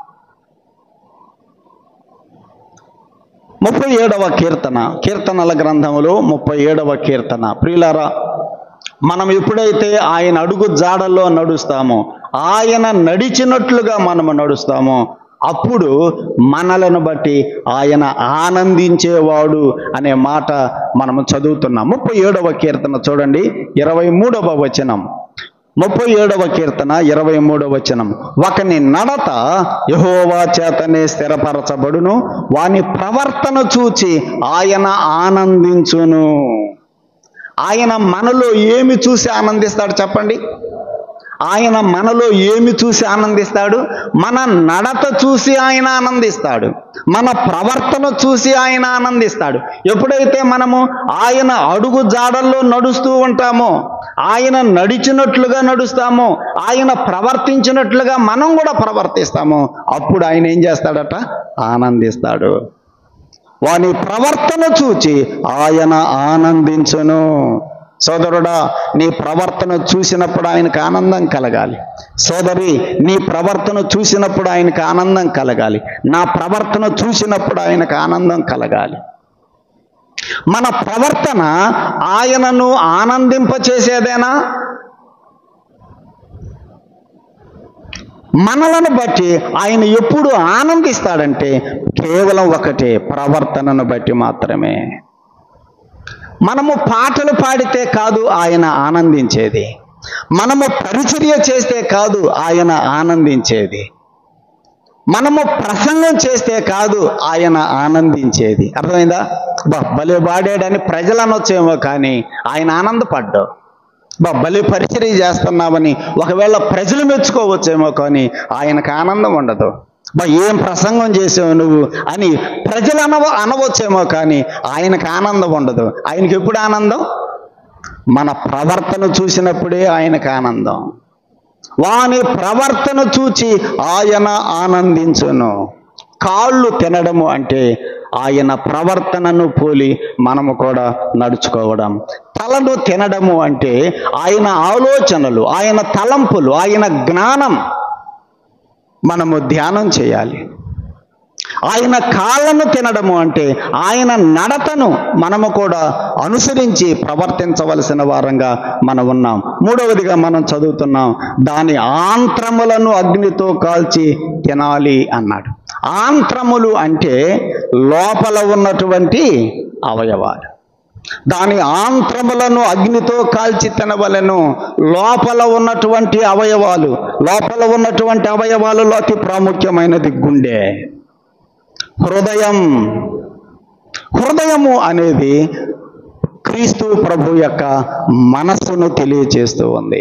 37వ కీర్తన, కీర్తనల గ్రంథములో 37వ కీర్తన. ప్రియులారా, మనం ఎప్పుడైతే ఆయన అడుగు జాడల్లో నడుస్తామో, ఆయన నడిచినట్లుగా మనము నడుస్తామో, అప్పుడు మనలను బట్టి ఆయన ఆనందించేవాడు అనే మాట మనము చదువుతున్నాం. 37వ కీర్తన చూడండి, 23వ వచనం. 37వ కీర్తన 23వ వచనం. ఒకని నడత యెహోవా చేతనే స్థిరపరచబడును, వాని ప్రవర్తన చూచి ఆయన ఆనందించును. ఆయన మనలో ఏమి చూసి ఆనందిస్తాడు చెప్పండి? ఆయన మనలో ఏమి చూసి ఆనందిస్తాడు? మన నడత చూసి ఆయన ఆనందిస్తాడు, మన ప్రవర్తన చూసి ఆయన ఆనందిస్తాడు. ఎప్పుడైతే మనము ఆయన అడుగు జాడల్లో నడుస్తూ ఉంటామో, ఆయన నడిచినట్లుగా నడుస్తామో, ఆయన ప్రవర్తించినట్లుగా మనం కూడా ప్రవర్తిస్తామో, అప్పుడు ఆయన ఏం చేస్తాడట? ఆనందిస్తాడు. వాని ప్రవర్తన చూచి ఆయన ఆనందించును. సోదరుడా, నీ ప్రవర్తన చూసినప్పుడు ఆయనకు ఆనందం కలగాలి. సోదరి, నీ ప్రవర్తన చూసినప్పుడు ఆయనకు ఆనందం కలగాలి. నా ప్రవర్తన చూసినప్పుడు ఆయనకు ఆనందం కలగాలి. మన ప్రవర్తన ఆయనను ఆనందింపచేసేదేనా? మనలను బట్టి ఆయన ఎప్పుడు ఆనందిస్తాడంటే కేవలం ఒకటే, ప్రవర్తనను బట్టి మాత్రమే. మనము పాటలు పాడితే కాదు ఆయన ఆనందించేది, మనము పరిచర్య చేస్తే కాదు ఆయన ఆనందించేది, మనము ప్రసంగం చేస్తే కాదు ఆయన ఆనందించేది. అర్థమైందా? భలే పాడాడని ప్రజలు అనొచ్చేమో కానీ ఆయన ఆనందపడ్డావు. భలే పరిచర్య చేస్తున్నామని ఒకవేళ ప్రజలు మెచ్చుకోవచ్చేమో కానీ ఆయనకు ఆనందం ఉండదు. ఏం ప్రసంగం చేసావు నువ్వు అని ప్రజలు అనవచ్చేమో కానీ ఆయనకు ఆనందం ఉండదు. ఆయనకి ఎప్పుడు ఆనందం? మన ప్రవర్తన చూసినప్పుడే ఆయనకు ఆనందం. వాని ప్రవర్తన చూచి ఆయన ఆనందించును. కాళ్ళు తినడము అంటే ఆయన ప్రవర్తనను పోలి మనము కూడా నడుచుకోవడం. తలను తినడము అంటే ఆయన ఆలోచనలు, ఆయన తలంపులు, ఆయన జ్ఞానం మనము ధ్యానం చేయాలి. ఆయన కాళ్ళను తినడము అంటే ఆయన నడతను మనము కూడా అనుసరించి ప్రవర్తించవలసిన వారంగా మనం ఉన్నాం. మూడవదిగా మనం చదువుతున్నాం, దాని ఆంత్రములను అగ్నితో కాల్చి తినాలి అన్నాడు. ఆంత్రములు అంటే లోపల ఉన్నటువంటి అవయవాలు. దాని ఆంత్రములను అగ్నితో కాల్చి తినవలెను. లోపల ఉన్నటువంటి అవయవాలు, లోపల ఉన్నటువంటి అవయవాలలో అతి ప్రాముఖ్యమైనది గుండె, హృదయం. హృదయము అనేది క్రీస్తు ప్రభు యొక్క మనస్సును తెలియచేస్తూ ఉంది.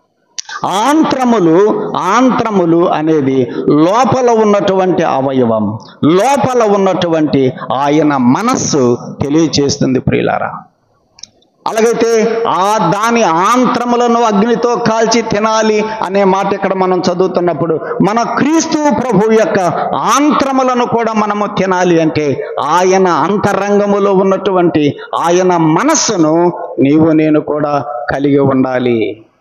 ఆంత్రములు అనేది లోపల ఉన్నటువంటి అవయవం, లోపల ఉన్నటువంటి ఆయన మనస్సు తెలియచేస్తుంది ప్రియులారా. అలాగైతే దాని ఆంత్రములను అగ్నితో కాల్చి తినాలి అనే మాట ఇక్కడ మనం చదువుతున్నప్పుడు మన క్రీస్తు ప్రభు యొక్క ఆంత్రములను కూడా మనము తినాలి అంటే ఆయన అంతరంగములో ఉన్నటువంటి ఆయన మనస్సును నీవు నేను కూడా కలిగి ఉండాలి.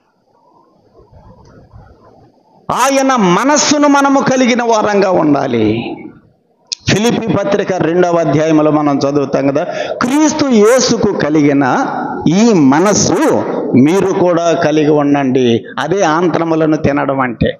ఆయన మనస్సును మనము కలిగిన వారంగా ఉండాలి. ఫిలిప్పీ పత్రిక 2వ అధ్యాయంలో మనం చదువుతాం కదా, క్రీస్తు యేసుకు కలిగిన ఈ మనస్సు మీరు కూడా కలిగి ఉండండి. అదే ఆంత్రములను తినడం అంటే.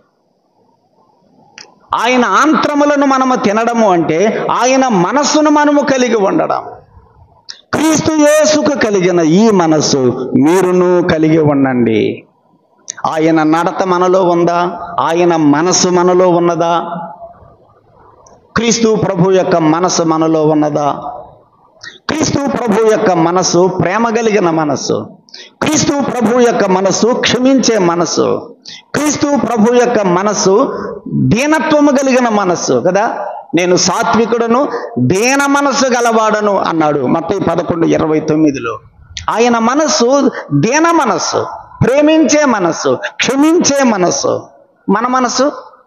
ఆయన ఆంత్రములను మనము తినడము అంటే ఆయన మనస్సును మనము కలిగి ఉండడం. క్రీస్తు యేసుకు కలిగిన ఈ మనస్సు మీరును కలిగి ఉండండి. ఆయన నడత మనలో ఉందా? ఆయన మనస్సు మనలో ఉన్నదా? క్రీస్తు ప్రభు యొక్క మనస్సు మనలో ఉన్నదా? క్రీస్తు ప్రభు యొక్క మనస్సు ప్రేమ కలిగిన మనస్సు, క్రీస్తు ప్రభు యొక్క మనస్సు క్షమించే మనస్సు, క్రీస్తు ప్రభు యొక్క మనస్సు దీనత్వము కలిగిన మనస్సు కదా. నేను సాత్వికుడను, దీన మనస్సు గలవాడను అన్నాడు మత్తయి 11:29. ఆయన మనస్సు దీన మనస్సు, ప్రేమించే మనస్సు, క్షమించే మనస్సు. మన మనస్సు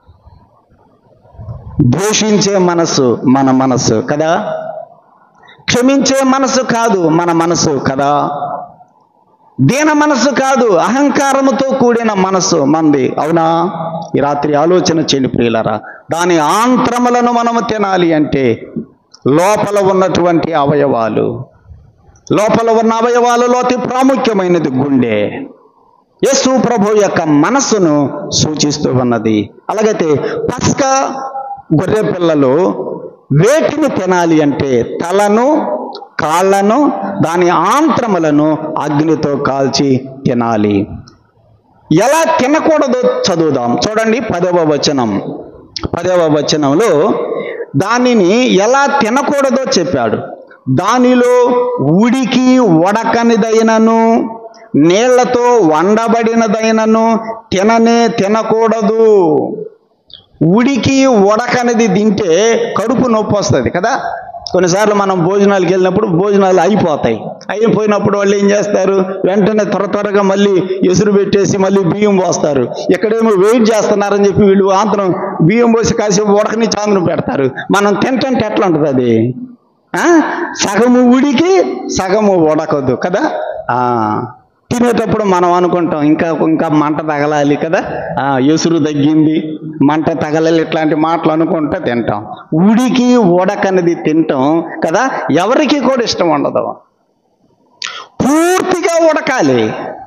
ద్వేషించే మనస్సు మన మనస్సు కదా. క్షమించే మనస్సు కాదు మన మనస్సు కదా. దీన మనస్సు కాదు, అహంకారముతో కూడిన మనస్సు మంది. అవునా? ఈ రాత్రి ఆలోచన చేయండి ప్రియులారా. దాని ఆంత్రములను మనము తినాలి అంటే లోపల ఉన్నటువంటి అవయవాలు, లోపల ఉన్న అవయవాలలో అతి ప్రాముఖ్యమైనది గుండె. యేసు ప్రభు యొక్క మనస్సును సూచిస్తూ ఉన్నది. అలాగైతే పస్కా గొర్రె పిల్లలు వేటిని తినాలి అంటే తలను, కాళ్లను, దాని ఆంత్రములను అగ్నితో కాల్చి తినాలి. ఎలా తినకూడదో చదువుదాం. చూడండి 10వ వచనం. 10వ వచనంలో దానిని ఎలా తినకూడదో చెప్పాడు. దానిలో ఉడికి ఉడకనిదైనను నీళ్లతో వండబడినదైనను తినకూడదు. ఉడికి ఉడకనిది తింటే కడుపు నొప్పి వస్తుంది కదా. కొన్నిసార్లు మనం భోజనాలకు వెళ్ళినప్పుడు భోజనాలు అయిపోయినప్పుడు వాళ్ళు ఏం చేస్తారు, వెంటనే త్వరగా మళ్ళీ ఎసురు పెట్టేసి మళ్ళీ బియ్యం పోస్తారు. ఎక్కడేమో వెయిట్ చేస్తున్నారని చెప్పి వీళ్ళు ఆంతరం బియ్యం పోసి కాసేపు ఉడకని చాంద్రం పెడతారు. మనం తింటుంటే ఎట్లా ఉంటుంది అది? సగము ఉడికి సగము ఉడకదు కదా. తినేటప్పుడు మనం అనుకుంటాం ఇంకా మంట తగలాలి కదా, ఎసురు తగ్గింది, మంట తగలాలి, ఇట్లాంటి మాటలు అనుకుంటా తింటాం. ఉడికి ఉడకనిది తింటాం కదా, ఎవరికి కూడా ఇష్టం ఉండదు. పూర్తిగా ఉడకాలి.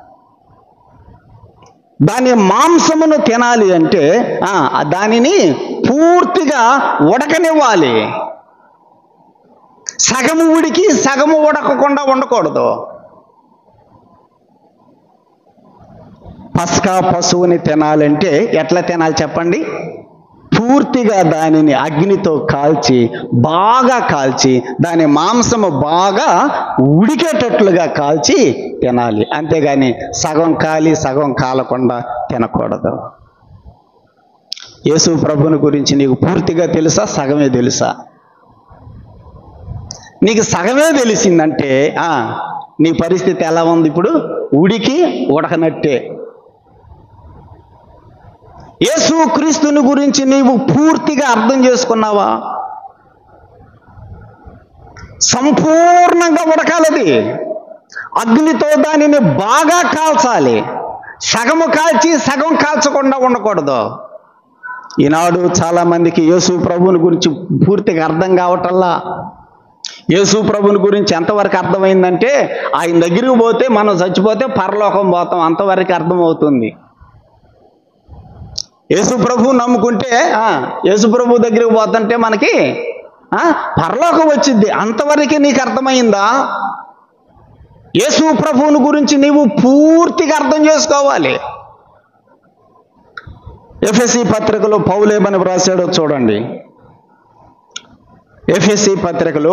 దాని మాంసమును తినాలి అంటే దానిని పూర్తిగా ఉడకనివ్వాలి. సగము ఉడికి సగము ఉడకకుండా ఉండకూడదు. పస్కా పశువుని తినాలంటే ఎట్లా తినాలి చెప్పండి? పూర్తిగా దానిని అగ్నితో బాగా కాల్చి దాని మాంసము బాగా ఉడికేటట్లుగా కాల్చి తినాలి. అంతేగాని సగం కాలి సగం కాలకుండా తినకూడదు. యేసు ప్రభుని గురించి నీకు పూర్తిగా తెలుసా, సగమే తెలుసా? నీకు సగమే తెలిసిందంటే నీ పరిస్థితి ఎలా ఉంది ఇప్పుడు? ఉడికి ఉడకనట్టే. యేసు క్రీస్తుని గురించి నీవు పూర్తిగా అర్థం చేసుకున్నావా? సంపూర్ణంగా ఉడకాలది. అగ్నితో దానిని బాగా కాల్చాలి. సగము కాల్చి సగం కాల్చకుండా ఉండకూడదు. ఈనాడు చాలా మందికి యేసు ప్రభుని గురించి పూర్తిగా అర్థం కావటల్లా. యేసు ప్రభుని గురించి ఎంతవరకు అర్థమైందంటే ఆయన దగ్గరికి పోతే మనం చచ్చిపోతే పరలోకం పోతాం, అంతవరకు అర్థమవుతుంది. యేసు ప్రభు నమ్ముకుంటే యేసు ప్రభు దగ్గరికి పోతుంటే మనకి పరలోకం వచ్చింది, అంతవరకు నీకు అర్థమైందా? యేసు ప్రభువుని గురించి నీవు పూర్తిగా అర్థం చేసుకోవాలి. ఎఫెసీ పత్రికలో పౌలేమని వ్రాసాడో చూడండి. ఎఫెసీ పత్రికలో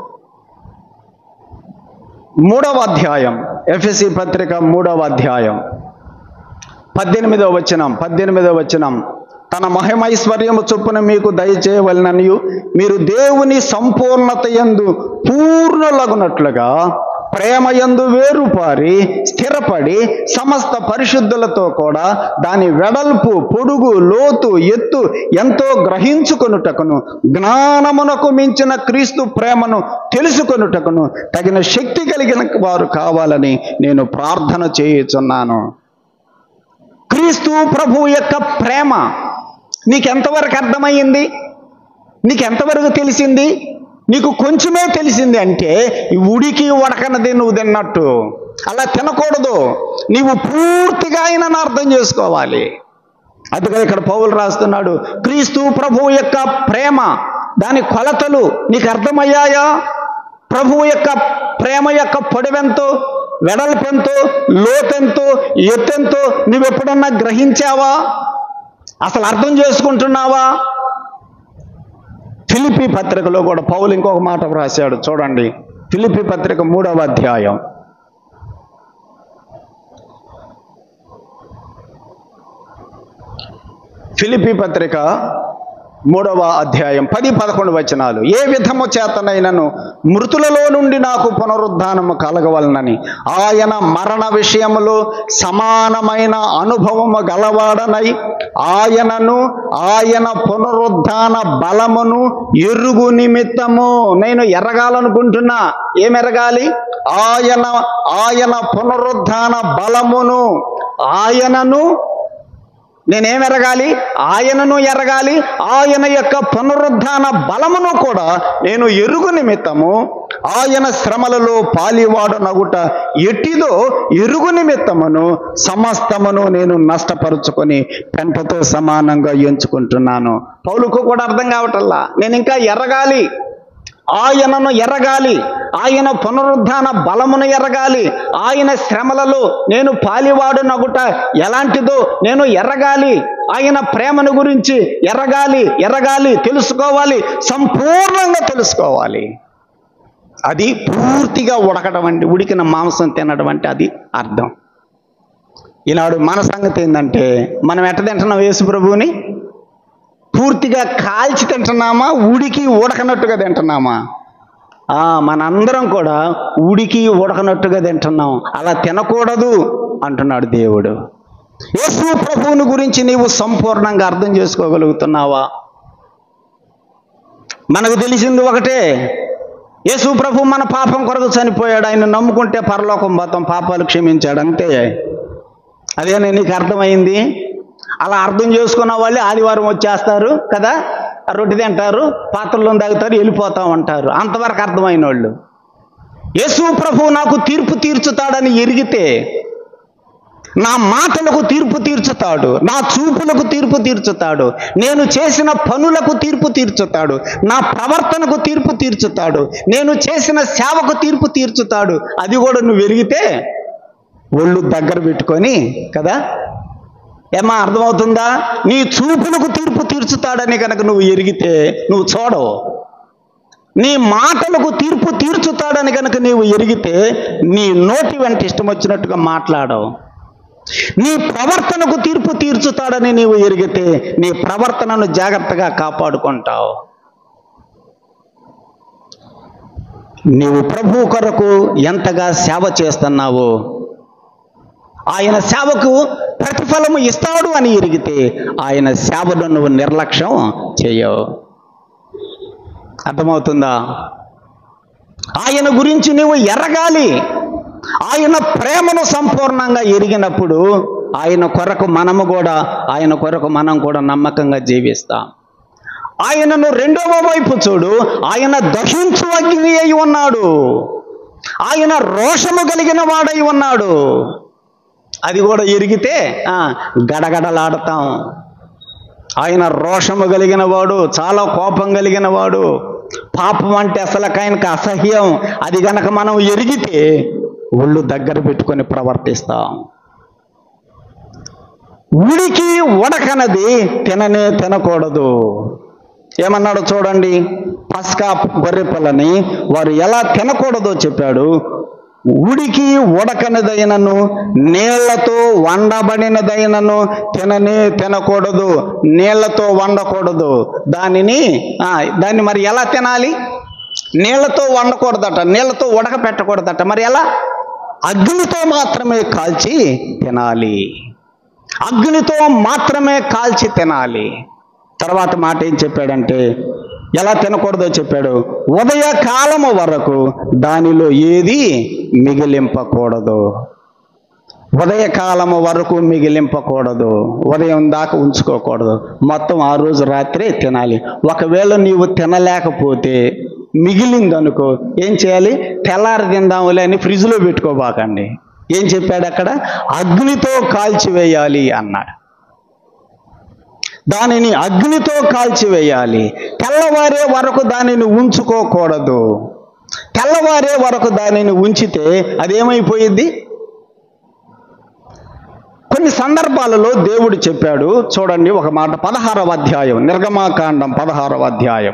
3వ అధ్యాయం, ఎఫెసీ పత్రిక 3వ అధ్యాయం 18వ వచనం. తన మహిమైశ్వర్యము చొప్పున మీకు దయచేయవలననియు మీరు దేవుని సంపూర్ణత యందు పూర్ణులగునట్లుగా ప్రేమయందు వేరుపారి స్థిరపడి సమస్త పరిశుద్ధులతో కూడా దాని వెడల్పు, పొడుగు, లోతు, ఎత్తు ఎంతో గ్రహించుకొనుటకును జ్ఞానమునకు మించిన క్రీస్తు ప్రేమను తెలుసుకొనుటకును తగిన శక్తి కలిగిన వారు కావాలని నేను ప్రార్థన చేయుచున్నాను. క్రీస్తు ప్రభు యొక్క ప్రేమ నీకెంతవరకు అర్థమయ్యింది? నీకెంతవరకు తెలిసింది? నీకు కొంచెమే తెలిసింది అంటే ఉడికి ఉడకనది నువ్వు తిన్నట్టు. అలా తినకూడదు. నీవు పూర్తిగా ఆయనను అర్థం చేసుకోవాలి. అందుకే ఇక్కడ పౌలు రాస్తున్నాడు, క్రీస్తు ప్రభువు యొక్క ప్రేమ, దాని కొలతలు నీకు అర్థమయ్యాయా? ప్రభువు యొక్క ప్రేమ యొక్క పొడవెంతో, వెడల్పెంతో, లోతెంతో, ఎత్తెంతో నువ్వెప్పుడన్నా గ్రహించావా? అసలు అర్థం చేసుకుంటున్నావా? ఫిలిప్పీ పత్రికలో కూడా పౌలు ఇంకొక మాట రాశాడు చూడండి. ఫిలిప్పీ పత్రిక 3వ అధ్యాయం ఫిలిప్పీ పత్రిక 3వ అధ్యాయం 10-11 వచనాలు. ఏ విధము చేతనైనను మృతులలో నుండి నాకు పునరుద్ధానము కలగవలనని ఆయన మరణ విషయములో సమానమైన అనుభవము గలవాడనై ఆయనను ఆయన పునరుద్ధాన బలమును ఎరుగు నిమిత్తము నేను ఎరగాలనుకుంటున్నా. ఏమెరగాలి? ఆయన పునరుద్ధాన బలమును, ఆయనను నేనేమెరగాలి? ఆయనను ఎరగాలి. ఆయన యొక్క పునరుద్ధాన బలమును కూడా నేను ఎరుగు నిమిత్తము ఆయన శ్రమలలో పాలివాడనగుట ఎట్టిదో ఎరుగు నిమిత్తమును సమస్తమును నేను నష్టపరుచుకొని పెంటతో సమానంగా ఎంచుకుంటున్నాను. పౌలుకు కూడా అర్థం కావటల్లా. నేను ఇంకా ఎరగాలి, ఆయనను ఎరగాలి, ఆయన పునరుద్ధాన బలమును ఎరగాలి, ఆయన శ్రమలలో నేను పాలివాడునగుట ఎలాంటిదో నేను ఎరగాలి, ఆయన ప్రేమను గురించి ఎరగాలి, తెలుసుకోవాలి, సంపూర్ణంగా తెలుసుకోవాలి. అది పూర్తిగా ఉడికిన మాంసం తినడం అంటే అది అర్థం. ఈనాడు మన సంగతి ఏంటంటే, మనం ఎట్ట తింటున్నాం యేసు ప్రభువుని? పూర్తిగా కాల్చి తింటున్నామా, ఉడికి ఉడకనట్టుగా తింటున్నామా? మనందరం కూడా ఉడికి ఉడకనట్టుగా తింటున్నాం. అలా తినకూడదు అంటున్నాడు దేవుడు. యేసు ప్రభువుని గురించి నీవు సంపూర్ణంగా అర్థం చేసుకోగలుగుతున్నావా? మనకు తెలిసింది ఒకటే, యేసు ప్రభు మన పాపం కొరకు చనిపోయాడు, ఆయన నమ్ముకుంటే పరలోకం పోతాం, పాపాలు క్షమించాడు, అంతే. అదేనా నీకు అర్థమైంది? అలా అర్థం చేసుకున్న వాళ్ళు ఆదివారం వచ్చేస్తారు కదా, రొట్టె తింటారు, పాత్రలో తాగుతారు, వెళ్ళిపోతాం అంటారు. అంతవరకు అర్థమైన వాళ్ళు. యేసు ప్రభు నాకు తీర్పు తీర్చుతాడని ఎరిగితే, నా మాటలకు తీర్పు తీర్చుతాడు, నా చూపులకు తీర్పు తీర్చుతాడు, నేను చేసిన పనులకు తీర్పు తీర్చుతాడు, నా ప్రవర్తనకు తీర్పు తీర్చుతాడు, నేను చేసిన సేవకు తీర్పు తీర్చుతాడు. అది కూడా నువ్వు ఎరిగితే ఒళ్ళు దగ్గర పెట్టుకొని కదా, ఏమా అర్థమవుతుందా? నీ చూపులకు తీర్పు తీర్చుతాడని కనుక నువ్వు ఎరిగితే నువ్వు చూడవు. నీ మాటలకు తీర్పు తీర్చుతాడని కనుక నీవు ఎరిగితే నీ నోటి వెంట ఇష్టం వచ్చినట్టుగా మాట్లాడవు. నీ ప్రవర్తనకు తీర్పు తీర్చుతాడని నీవు ఎరిగితే నీ ప్రవర్తనను జాగ్రత్తగా కాపాడుకుంటావు. నీవు ప్రభు కొరకు ఎంతగా సేవ చేస్తున్నావు, ఆయన సేవకు ప్రతిఫలము ఇస్తాడు అని ఎరిగితే ఆయన సేవను నువ్వు నిర్లక్ష్యం చేయవు. అర్థమవుతుందా? ఆయన గురించి నువ్వు ఎరగాలి. ఆయన ప్రేమను సంపూర్ణంగా ఎరిగినప్పుడు ఆయన కొరకు మనం కూడా నమ్మకంగా జీవిస్తాం. ఆయనను రెండవ వైపు చూడు, ఆయన దహించు అగ్ని అయి ఉన్నాడు, ఆయన రోషము కలిగిన వాడై ఉన్నాడు. అది కూడా ఎరిగితే గడగడలాడతాం. ఆయన రోషము కలిగిన వాడు, చాలా కోపం కలిగిన వాడు, పాపం అంటే అసలు ఆయనకు అసహ్యం. అది గనక మనం ఎరిగితే ఒళ్ళు దగ్గర పెట్టుకొని ప్రవర్తిస్తాం. ఉడికి ఉడకనది తినకూడదు. ఏమన్నాడు చూడండి, పస్కా గొర్రె పిల్లని వారు ఎలా తినకూడదో చెప్పాడు. ఉడికి ఉడకనిదైనను నీళ్లతో వండబడినదైనను తినకూడదు, నీళ్లతో వండకూడదు. దాన్ని మరి ఎలా తినాలి? నీళ్లతో వండకూడదట, నీళ్లతో ఉడకపెట్టకూడదట. మరి ఎలా? అగ్నితో మాత్రమే కాల్చి తినాలి, అగ్నితో మాత్రమే కాల్చి తినాలి. తర్వాత మాట ఏం చెప్పాడంటే, ఎలా తినకూడదో చెప్పాడు. ఉదయకాలము వరకు దానిలో ఏది మిగిలింపకూడదు. ఉదయకాలము వరకు మిగిలింపకూడదు, ఉదయం దాకా ఉంచుకోకూడదు, మొత్తం ఆ రోజు రాత్రే తినాలి. ఒకవేళ నీవు తినలేకపోతే మిగిలిందనుకో ఏం చేయాలి? తెల్లారి తిందాములే అని ఫ్రిడ్జ్లో పెట్టుకోబాకండి. ఏం చెప్పాడు అక్కడ? అగ్నితో కాల్చివేయాలి అన్నాడు. దానిని అగ్నితో కాల్చివేయాలి. తెల్లవారే వరకు దానిని ఉంచుకోకూడదు. తెల్లవారే వరకు దానిని ఉంచితే అదేమైపోయింది? కొన్ని సందర్భాలలో దేవుడు చెప్పాడు చూడండి ఒక మాట. 16వ అధ్యాయం, నిర్గమాకాండం 16వ అధ్యాయం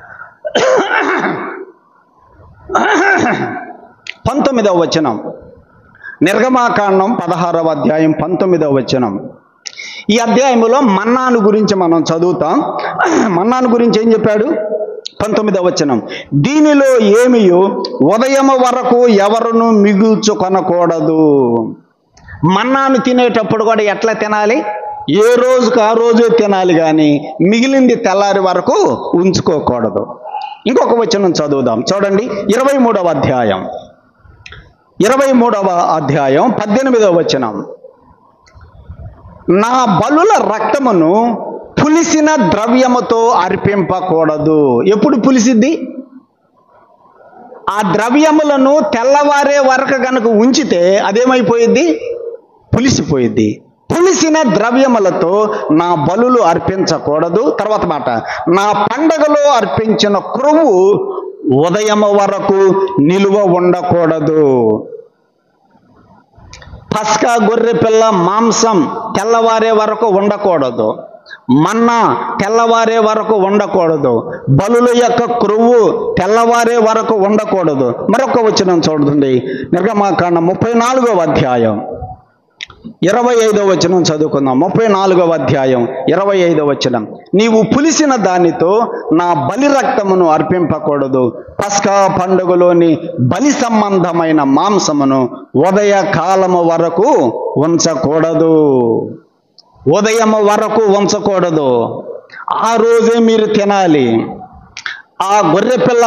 19వ వచనం. నిర్గమాకాండం 16వ అధ్యాయం 19వ వచనం. ఈ అధ్యాయంలో మన్నాను గురించి మనం చదువుతాం. మన్నాను గురించి ఏం చెప్పాడు? 19వ వచనం, దీనిలో ఏమియో ఉదయం వరకు ఎవరును మిగుల్చుకొనకూడదు. మన్నాను తినేటప్పుడు కూడా ఎట్లా తినాలి? ఏ రోజుకు ఆ రోజే తినాలి, కానీ మిగిలింది తెల్లారి వరకు ఉంచుకోకూడదు. ఇంకొక వచనం చదువుదాం, చూడండి. 23వ అధ్యాయం 18వ వచనం, నా బలుల రక్తమును పులిసిన ద్రవ్యముతో అర్పింపకూడదు. ఎప్పుడు పులిసిద్ది? ఆ ద్రవ్యములను తెల్లవారే వరకు కనుక ఉంచితే అదేమైపోయిద్ది? పులిసిపోయిద్ది. పులిసిన ద్రవ్యములతో నా బలులు అర్పించకూడదు. తర్వాత మాట, నా పండగలో అర్పించిన క్రొవ్వు ఉదయం వరకు నిలువ ఉండకూడదు. పస్కా గొర్రె పిల్ల మాంసం తెల్లవారే వరకు ఉండకూడదు. మన్నా తెల్లవారే వరకు ఉండకూడదు. బలుల యొక్క క్రొవ్వు తెల్లవారే వరకు ఉండకూడదు. మరొక వచనం చూడండి, నిర్గమాకాండ 34వ అధ్యాయం 25వ వచనం చదువుకుందాం. 34వ అధ్యాయం 25వ వచనం, నీవు పులిసిన దానితో నా బలి రక్తమును అర్పింపకూడదు. పస్కా పండుగలోని బలి సంబంధమైన మాంసమును ఉదయ కాలము వరకు ఉంచకూడదు. ఉదయం వరకు ఉంచకూడదు. ఆ రోజే మీరు తినాలి. ఆ గొర్రెపిల్ల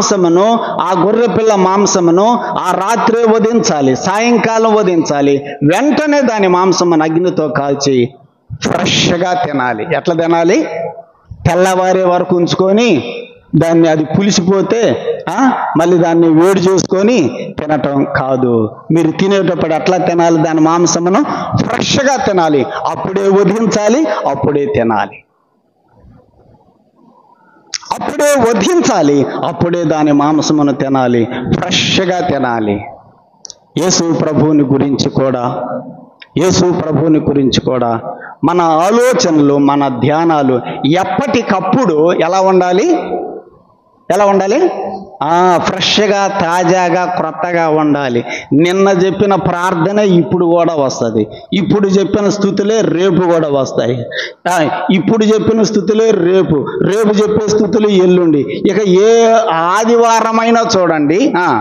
మాంసమును ఆ రాత్రే వధించాలి, సాయంకాలం వధించాలి. వెంటనే దాని మాంసమును అగ్నితో కాల్చి ఫ్రెష్గా తినాలి. ఎట్లా తినాలి? తెల్లవారే వరకు ఉంచుకొని దాన్ని, అది పులిసిపోతే మళ్ళీ దాన్ని వేడి చేసుకొని తినటం కాదు. మీరు తినేటప్పుడు అట్లా తినాలి. దాని మాంసమును ఫ్రెష్గా తినాలి. అప్పుడే వధించాలి, అప్పుడే తినాలి. అప్పుడే వధించాలి, అప్పుడే దాని మాంసమును తినాలి, ఫ్రెష్గా తినాలి. యేసు ప్రభువుని గురించి కూడా మన ఆలోచనలు, మన ధ్యానాలు ఎప్పటికప్పుడు ఎలా ఉండాలి? ఫ్రెష్గా, తాజాగా, క్రొత్తగా ఉండాలి. నిన్న చెప్పిన ప్రార్థన ఇప్పుడు కూడా వస్తుంది. ఇప్పుడు చెప్పిన స్తుతులే రేపు కూడా వస్తాయి. ఇప్పుడు చెప్పిన స్తుతులే రేపు చెప్పే స్తుతులు ఎల్లుండి. ఇక ఏ ఆదివారమైనా చూడండి,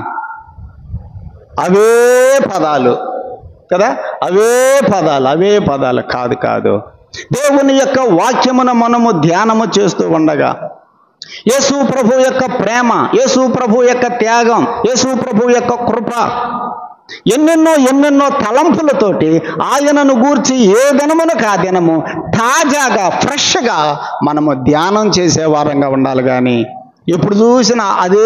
అవే పదాలు కదా, అవే పదాలు కాదు. దేవుని యొక్క వాక్యమును మనము ధ్యానము చేస్తూ ఉండగా యేసు ప్రభు యొక్క ప్రేమ, యేసు ప్రభు యొక్క త్యాగం, యేసు ప్రభు యొక్క కృప, ఎన్నెన్నో తలంపులతోటి ఆయనను గూర్చి ఏ దినమునకు ఆ దినము తాజాగా, ఫ్రెష్గా మనము ధ్యానం చేసే వారంగా ఉండాలి. కానీ ఎప్పుడు చూసినా అదే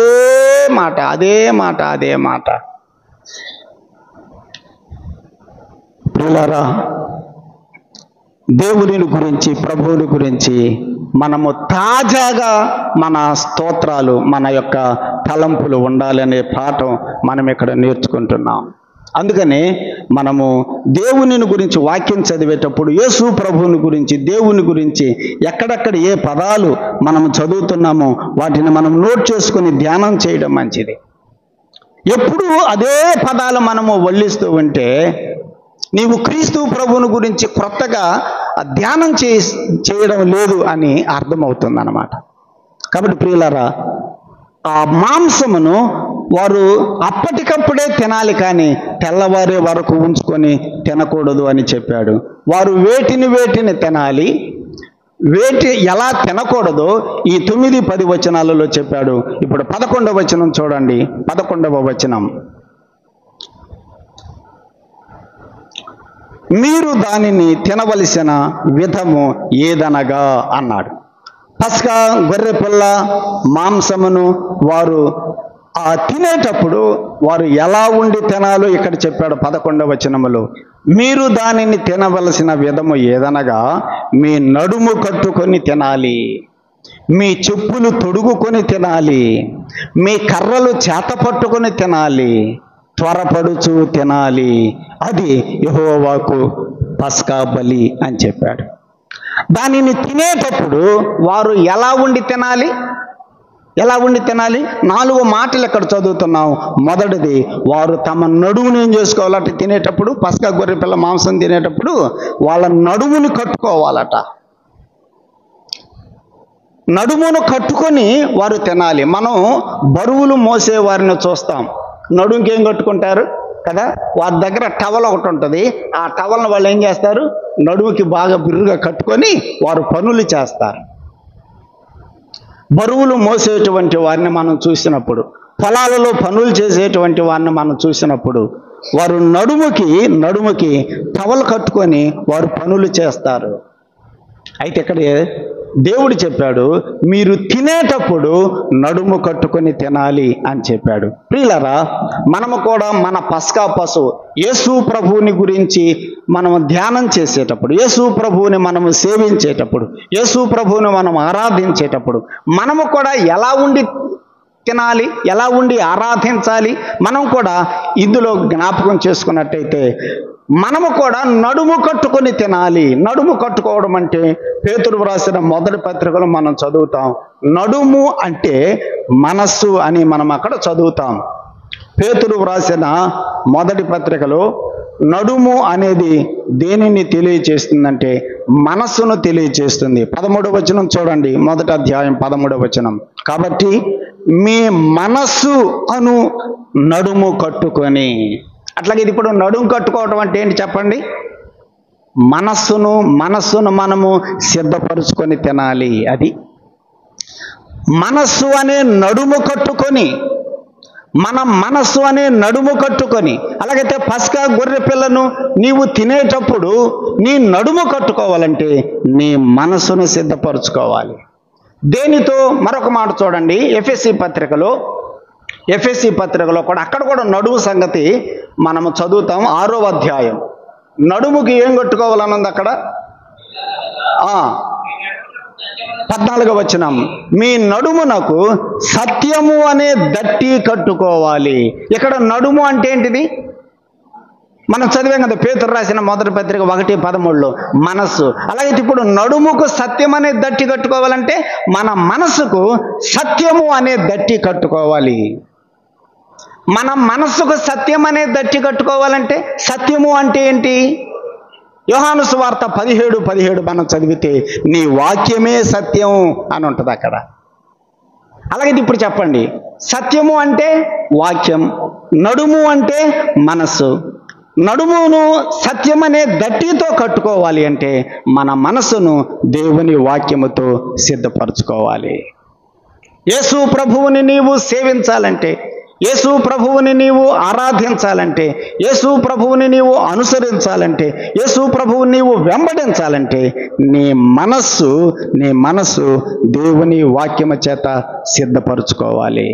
మాట. ప్రియులారా, దేవుని గురించి, ప్రభువుని గురించి మనము తాజాగా మన స్తోత్రాలు, మన యొక్క తలంపులు ఉండాలనే పాఠం మనం ఇక్కడ నేర్చుకుంటున్నాం. అందుకని మనము దేవుని గురించి వాక్యం చదివేటప్పుడు యేసు ప్రభువుని గురించి, దేవుని గురించి ఎక్కడెక్కడ ఏ పదాలు మనం చదువుతున్నామో వాటిని మనం నోట్ చేసుకుని ధ్యానం చేయడం మంచిది. ఎప్పుడు అదే పదాలు మనము వల్లిస్తూ ఉంటే నీవు క్రీస్తు ప్రభువుని గురించి క్రొత్తగా ధ్యానం చేయడం లేదు అని అర్థమవుతుంది అన్నమాట. కాబట్టి ప్రియులారా, ఆ మాంసమును వారు అప్పటికప్పుడే తినాలి, కానీ తెల్లవారే వరకు ఉంచుకొని తినకూడదు అని చెప్పాడు. వారు వేటిని తినాలి, ఎలా తినకూడదో ఈ 9-10 వచనాలలో చెప్పాడు. ఇప్పుడు 11వ వచనం చూడండి. 11వ వచనం, మీరు దానిని తినవలసిన విధము ఏదనగా అన్నాడు. పస్కా గొర్రెపిల్ల మాంసమును వారు తినేటప్పుడు వారు ఎలా ఉండి తినాలో ఇక్కడ చెప్పాడు 11వ వచనములో. మీరు దానిని తినవలసిన విధము ఏదనగా మీ నడుము కట్టుకొని తినాలి, మీ చెప్పులు తొడుగుకొని తినాలి, మీ కర్రలు చేత పట్టుకొని తినాలి, త్వరపడుచు తినాలి. అది యెహోవాకు పస్కా బలి అని చెప్పాడు. దానిని తినేటప్పుడు వారు ఎలా ఉండి తినాలి? ఎలా ఉండి తినాలి? 4 మాటలు ఇక్కడ చదువుతున్నాం. మొదటిది, వారు తమ నడుముని ఏం చేసుకోవాలట? తినేటప్పుడు, పస్కా గొర్రె పిల్ల మాంసం తినేటప్పుడు వాళ్ళ నడుముని కట్టుకోవాలట. నడుమును కట్టుకొని వారు తినాలి. మనం బరువులు మోసే వారిని చూస్తాం, నడుముకి ఏం కట్టుకుంటారు కదా, వారి దగ్గర టవల్ ఒకటి ఉంటుంది. ఆ టవల్ని వాళ్ళు ఏం చేస్తారు? నడుముకి బాగా బిర్రుగా కట్టుకొని వారు పనులు చేస్తారు. బరువులు మోసేటువంటి వారిని మనం చూసినప్పుడు, పొలాలలో పనులు చేసేటువంటి వారిని మనం చూసినప్పుడు వారు నడుముకి టవల్ కట్టుకొని వారు పనులు చేస్తారు. అయితే ఇక్కడ దేవుడు చెప్పాడు, మీరు తినేటప్పుడు నడుము కట్టుకొని తినాలి అని చెప్పాడు. ప్రియులారా, మనము కూడా మన పస్కా పశువు యేసు ప్రభువుని గురించి మనము ధ్యానం చేసేటప్పుడు, యేసు ప్రభువుని మనము సేవించేటప్పుడు, యేసు ప్రభువుని మనం ఆరాధించేటప్పుడు మనము కూడా ఎలా ఉండి తినాలి, ఎలా ఉండి ఆరాధించాలి, మనం కూడా ఇందులో జ్ఞాపకం చేసుకున్నట్టయితే మనము కూడా నడుము కట్టుకొని తినాలి. నడుము కట్టుకోవడం అంటే పేతురు వ్రాసిన మొదటి పత్రికలో మనం చదువుతాం, నడుము అంటే మనస్సు అని మనం అక్కడ చదువుతాం. పేతురు వ్రాసిన మొదటి పత్రికలో నడుము అనేది దేనిని తెలియచేస్తుందంటే మనస్సును తెలియచేస్తుంది. 13వ వచనం చూడండి, మొదటి అధ్యాయం 13వ వచనం. కాబట్టి మీ మనస్సు అను నడుము కట్టుకొని. అట్లాగే ఇది ఇప్పుడు నడుము కట్టుకోవడం అంటే ఏంటి చెప్పండి? మనస్సును మనము సిద్ధపరుచుకొని తినాలి. అది మనస్సు అనే నడుము కట్టుకొని, మన మనస్సు అనే నడుము కట్టుకొని. అలాగైతే పస్కా గొర్రె పిల్లను నీవు తినేటప్పుడు నీ నడుము కట్టుకోవాలంటే నీ మనస్సును సిద్ధపరచుకోవాలి. దేనితో? మరొక మాట చూడండి, ఎఫెసీ పత్రికలో కూడా అక్కడ కూడా నడుము సంగతి మనము చదువుతాం. 6వ అధ్యాయం. నడుముకి ఏం కట్టుకోవాలన్నది అక్కడ 14వ వచనం, మీ నడుమునకు సత్యము అనే దట్టి కట్టుకోవాలి. ఇక్కడ నడుము అంటే ఏంటిది? మనం చదివాం కదా పేతురు రాసిన మొదటి పత్రిక 1:13లో మనస్సు. అలాగే ఇప్పుడు నడుముకు సత్యం అనే దట్టి కట్టుకోవాలంటే మన మనసుకు సత్యము అనే దట్టి కట్టుకోవాలి. మన మనస్సుకు సత్యం అనే దట్టి కట్టుకోవాలంటే సత్యము అంటే ఏంటి? యోహాను సువార్త 17:17 మనం చదివితే నీ వాక్యమే సత్యం అని ఉంటుంది అక్కడ. అలాగే ఇప్పుడు చెప్పండి, సత్యము అంటే వాక్యం, నడుము అంటే మనస్సు. నడుమును సత్యం అనే దట్టితో కట్టుకోవాలి అంటే మన మనసును దేవుని వాక్యముతో సిద్ధపరచుకోవాలి. యేసు ప్రభువుని నీవు సేవించాలంటే, యేసు ప్రభువుని నీవు ఆరాధించాలంటే, యేసు ప్రభువుని నీవు అనుసరించాలంటే, యేసు ప్రభువుని నీవు వెంబడించాలంటే నీ మనస్సు దేవుని వాక్యము చేత సిద్ధపరచుకోవాలి.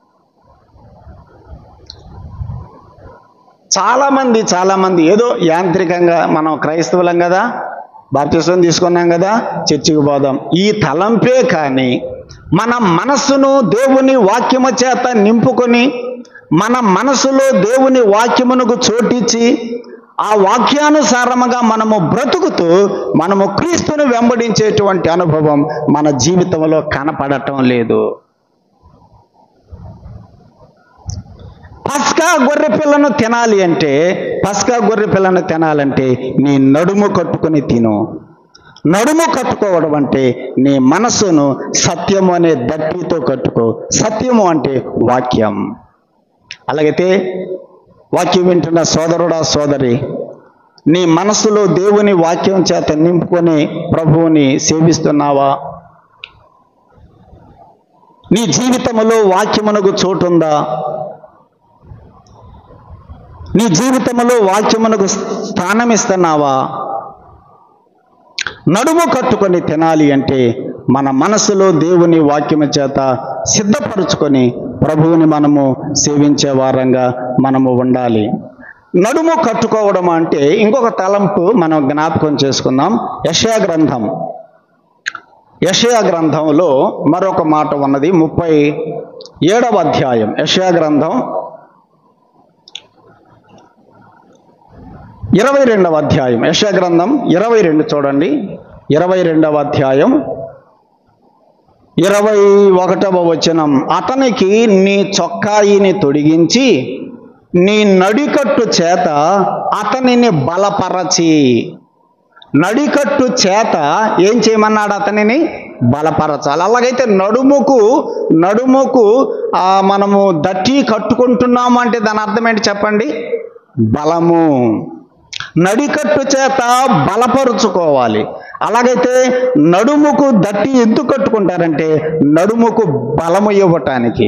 చాలామంది ఏదో యాంత్రికంగా మనం క్రైస్తవులం కదా, బాప్తిసం తీసుకున్నాం కదా, చర్చికి పోదాం, ఈ తలంపే కానీ మన మనస్సును దేవుని వాక్యము చేత నింపుకొని, మన మనసులో దేవుని వాక్యమునకు చోటిచ్చి ఆ వాక్యానుసారముగా మనము బ్రతుకుతూ మనము క్రీస్తును వెంబడించేటువంటి అనుభవం మన జీవితంలో కనపడటం లేదు. పస్కా గొర్రె పిల్లను తినాలంటే నీ నడుము కట్టుకొని తిను. నడుము కట్టుకోవడం అంటే నీ మనస్సును సత్యము అనే దట్టితో కట్టుకో. సత్యము అంటే వాక్యం. అలాగైతే వాక్యం వింటున్న సోదరుడా సోదరి, నీ మనస్సులో దేవుని వాక్యం చేత నింపుకొని ప్రభువుని సేవిస్తున్నావా? నీ జీవితంలో వాక్యమునకు చోటుందా? నీ జీవితంలో వాక్యమునకు స్థానం ఇస్తున్నావా? నడుము కట్టుకొని తినాలి అంటే మన మనసులో దేవుని వాక్యము చేత సిద్ధపరుచుకొని ప్రభువుని మనము సేవించే వారంగా మనము ఉండాలి. నడుము కట్టుకోవడం అంటే ఇంకొక తలంపు మనం జ్ఞాపకం చేసుకుందాం. యెషయా గ్రంథంలో మరొక మాట ఉన్నది. 37వ అధ్యాయం యెషయా గ్రంథం 22వ అధ్యాయం. యెషయా గ్రంథం 22 చూడండి, 22వ అధ్యాయం 21వ వచనం, అతనికి నీ చొక్కాయిని తొడిగించి నీ నడికట్టు చేత అతనిని బలపరచి. నడికట్టు చేత ఏం చేయమన్నాడు? అతనిని బలపరచాలి. అలాగైతే నడుముకు మనము దట్టి కట్టుకుంటున్నాము అంటే దాని అర్థం ఏంటి చెప్పండి? బలము. నడికట్టు చేత బలపరుచుకోవాలి. అలాగైతే నడుముకు దట్టి ఎందుకు కట్టుకుంటారంటే నడుముకు బలము ఇవ్వటానికి.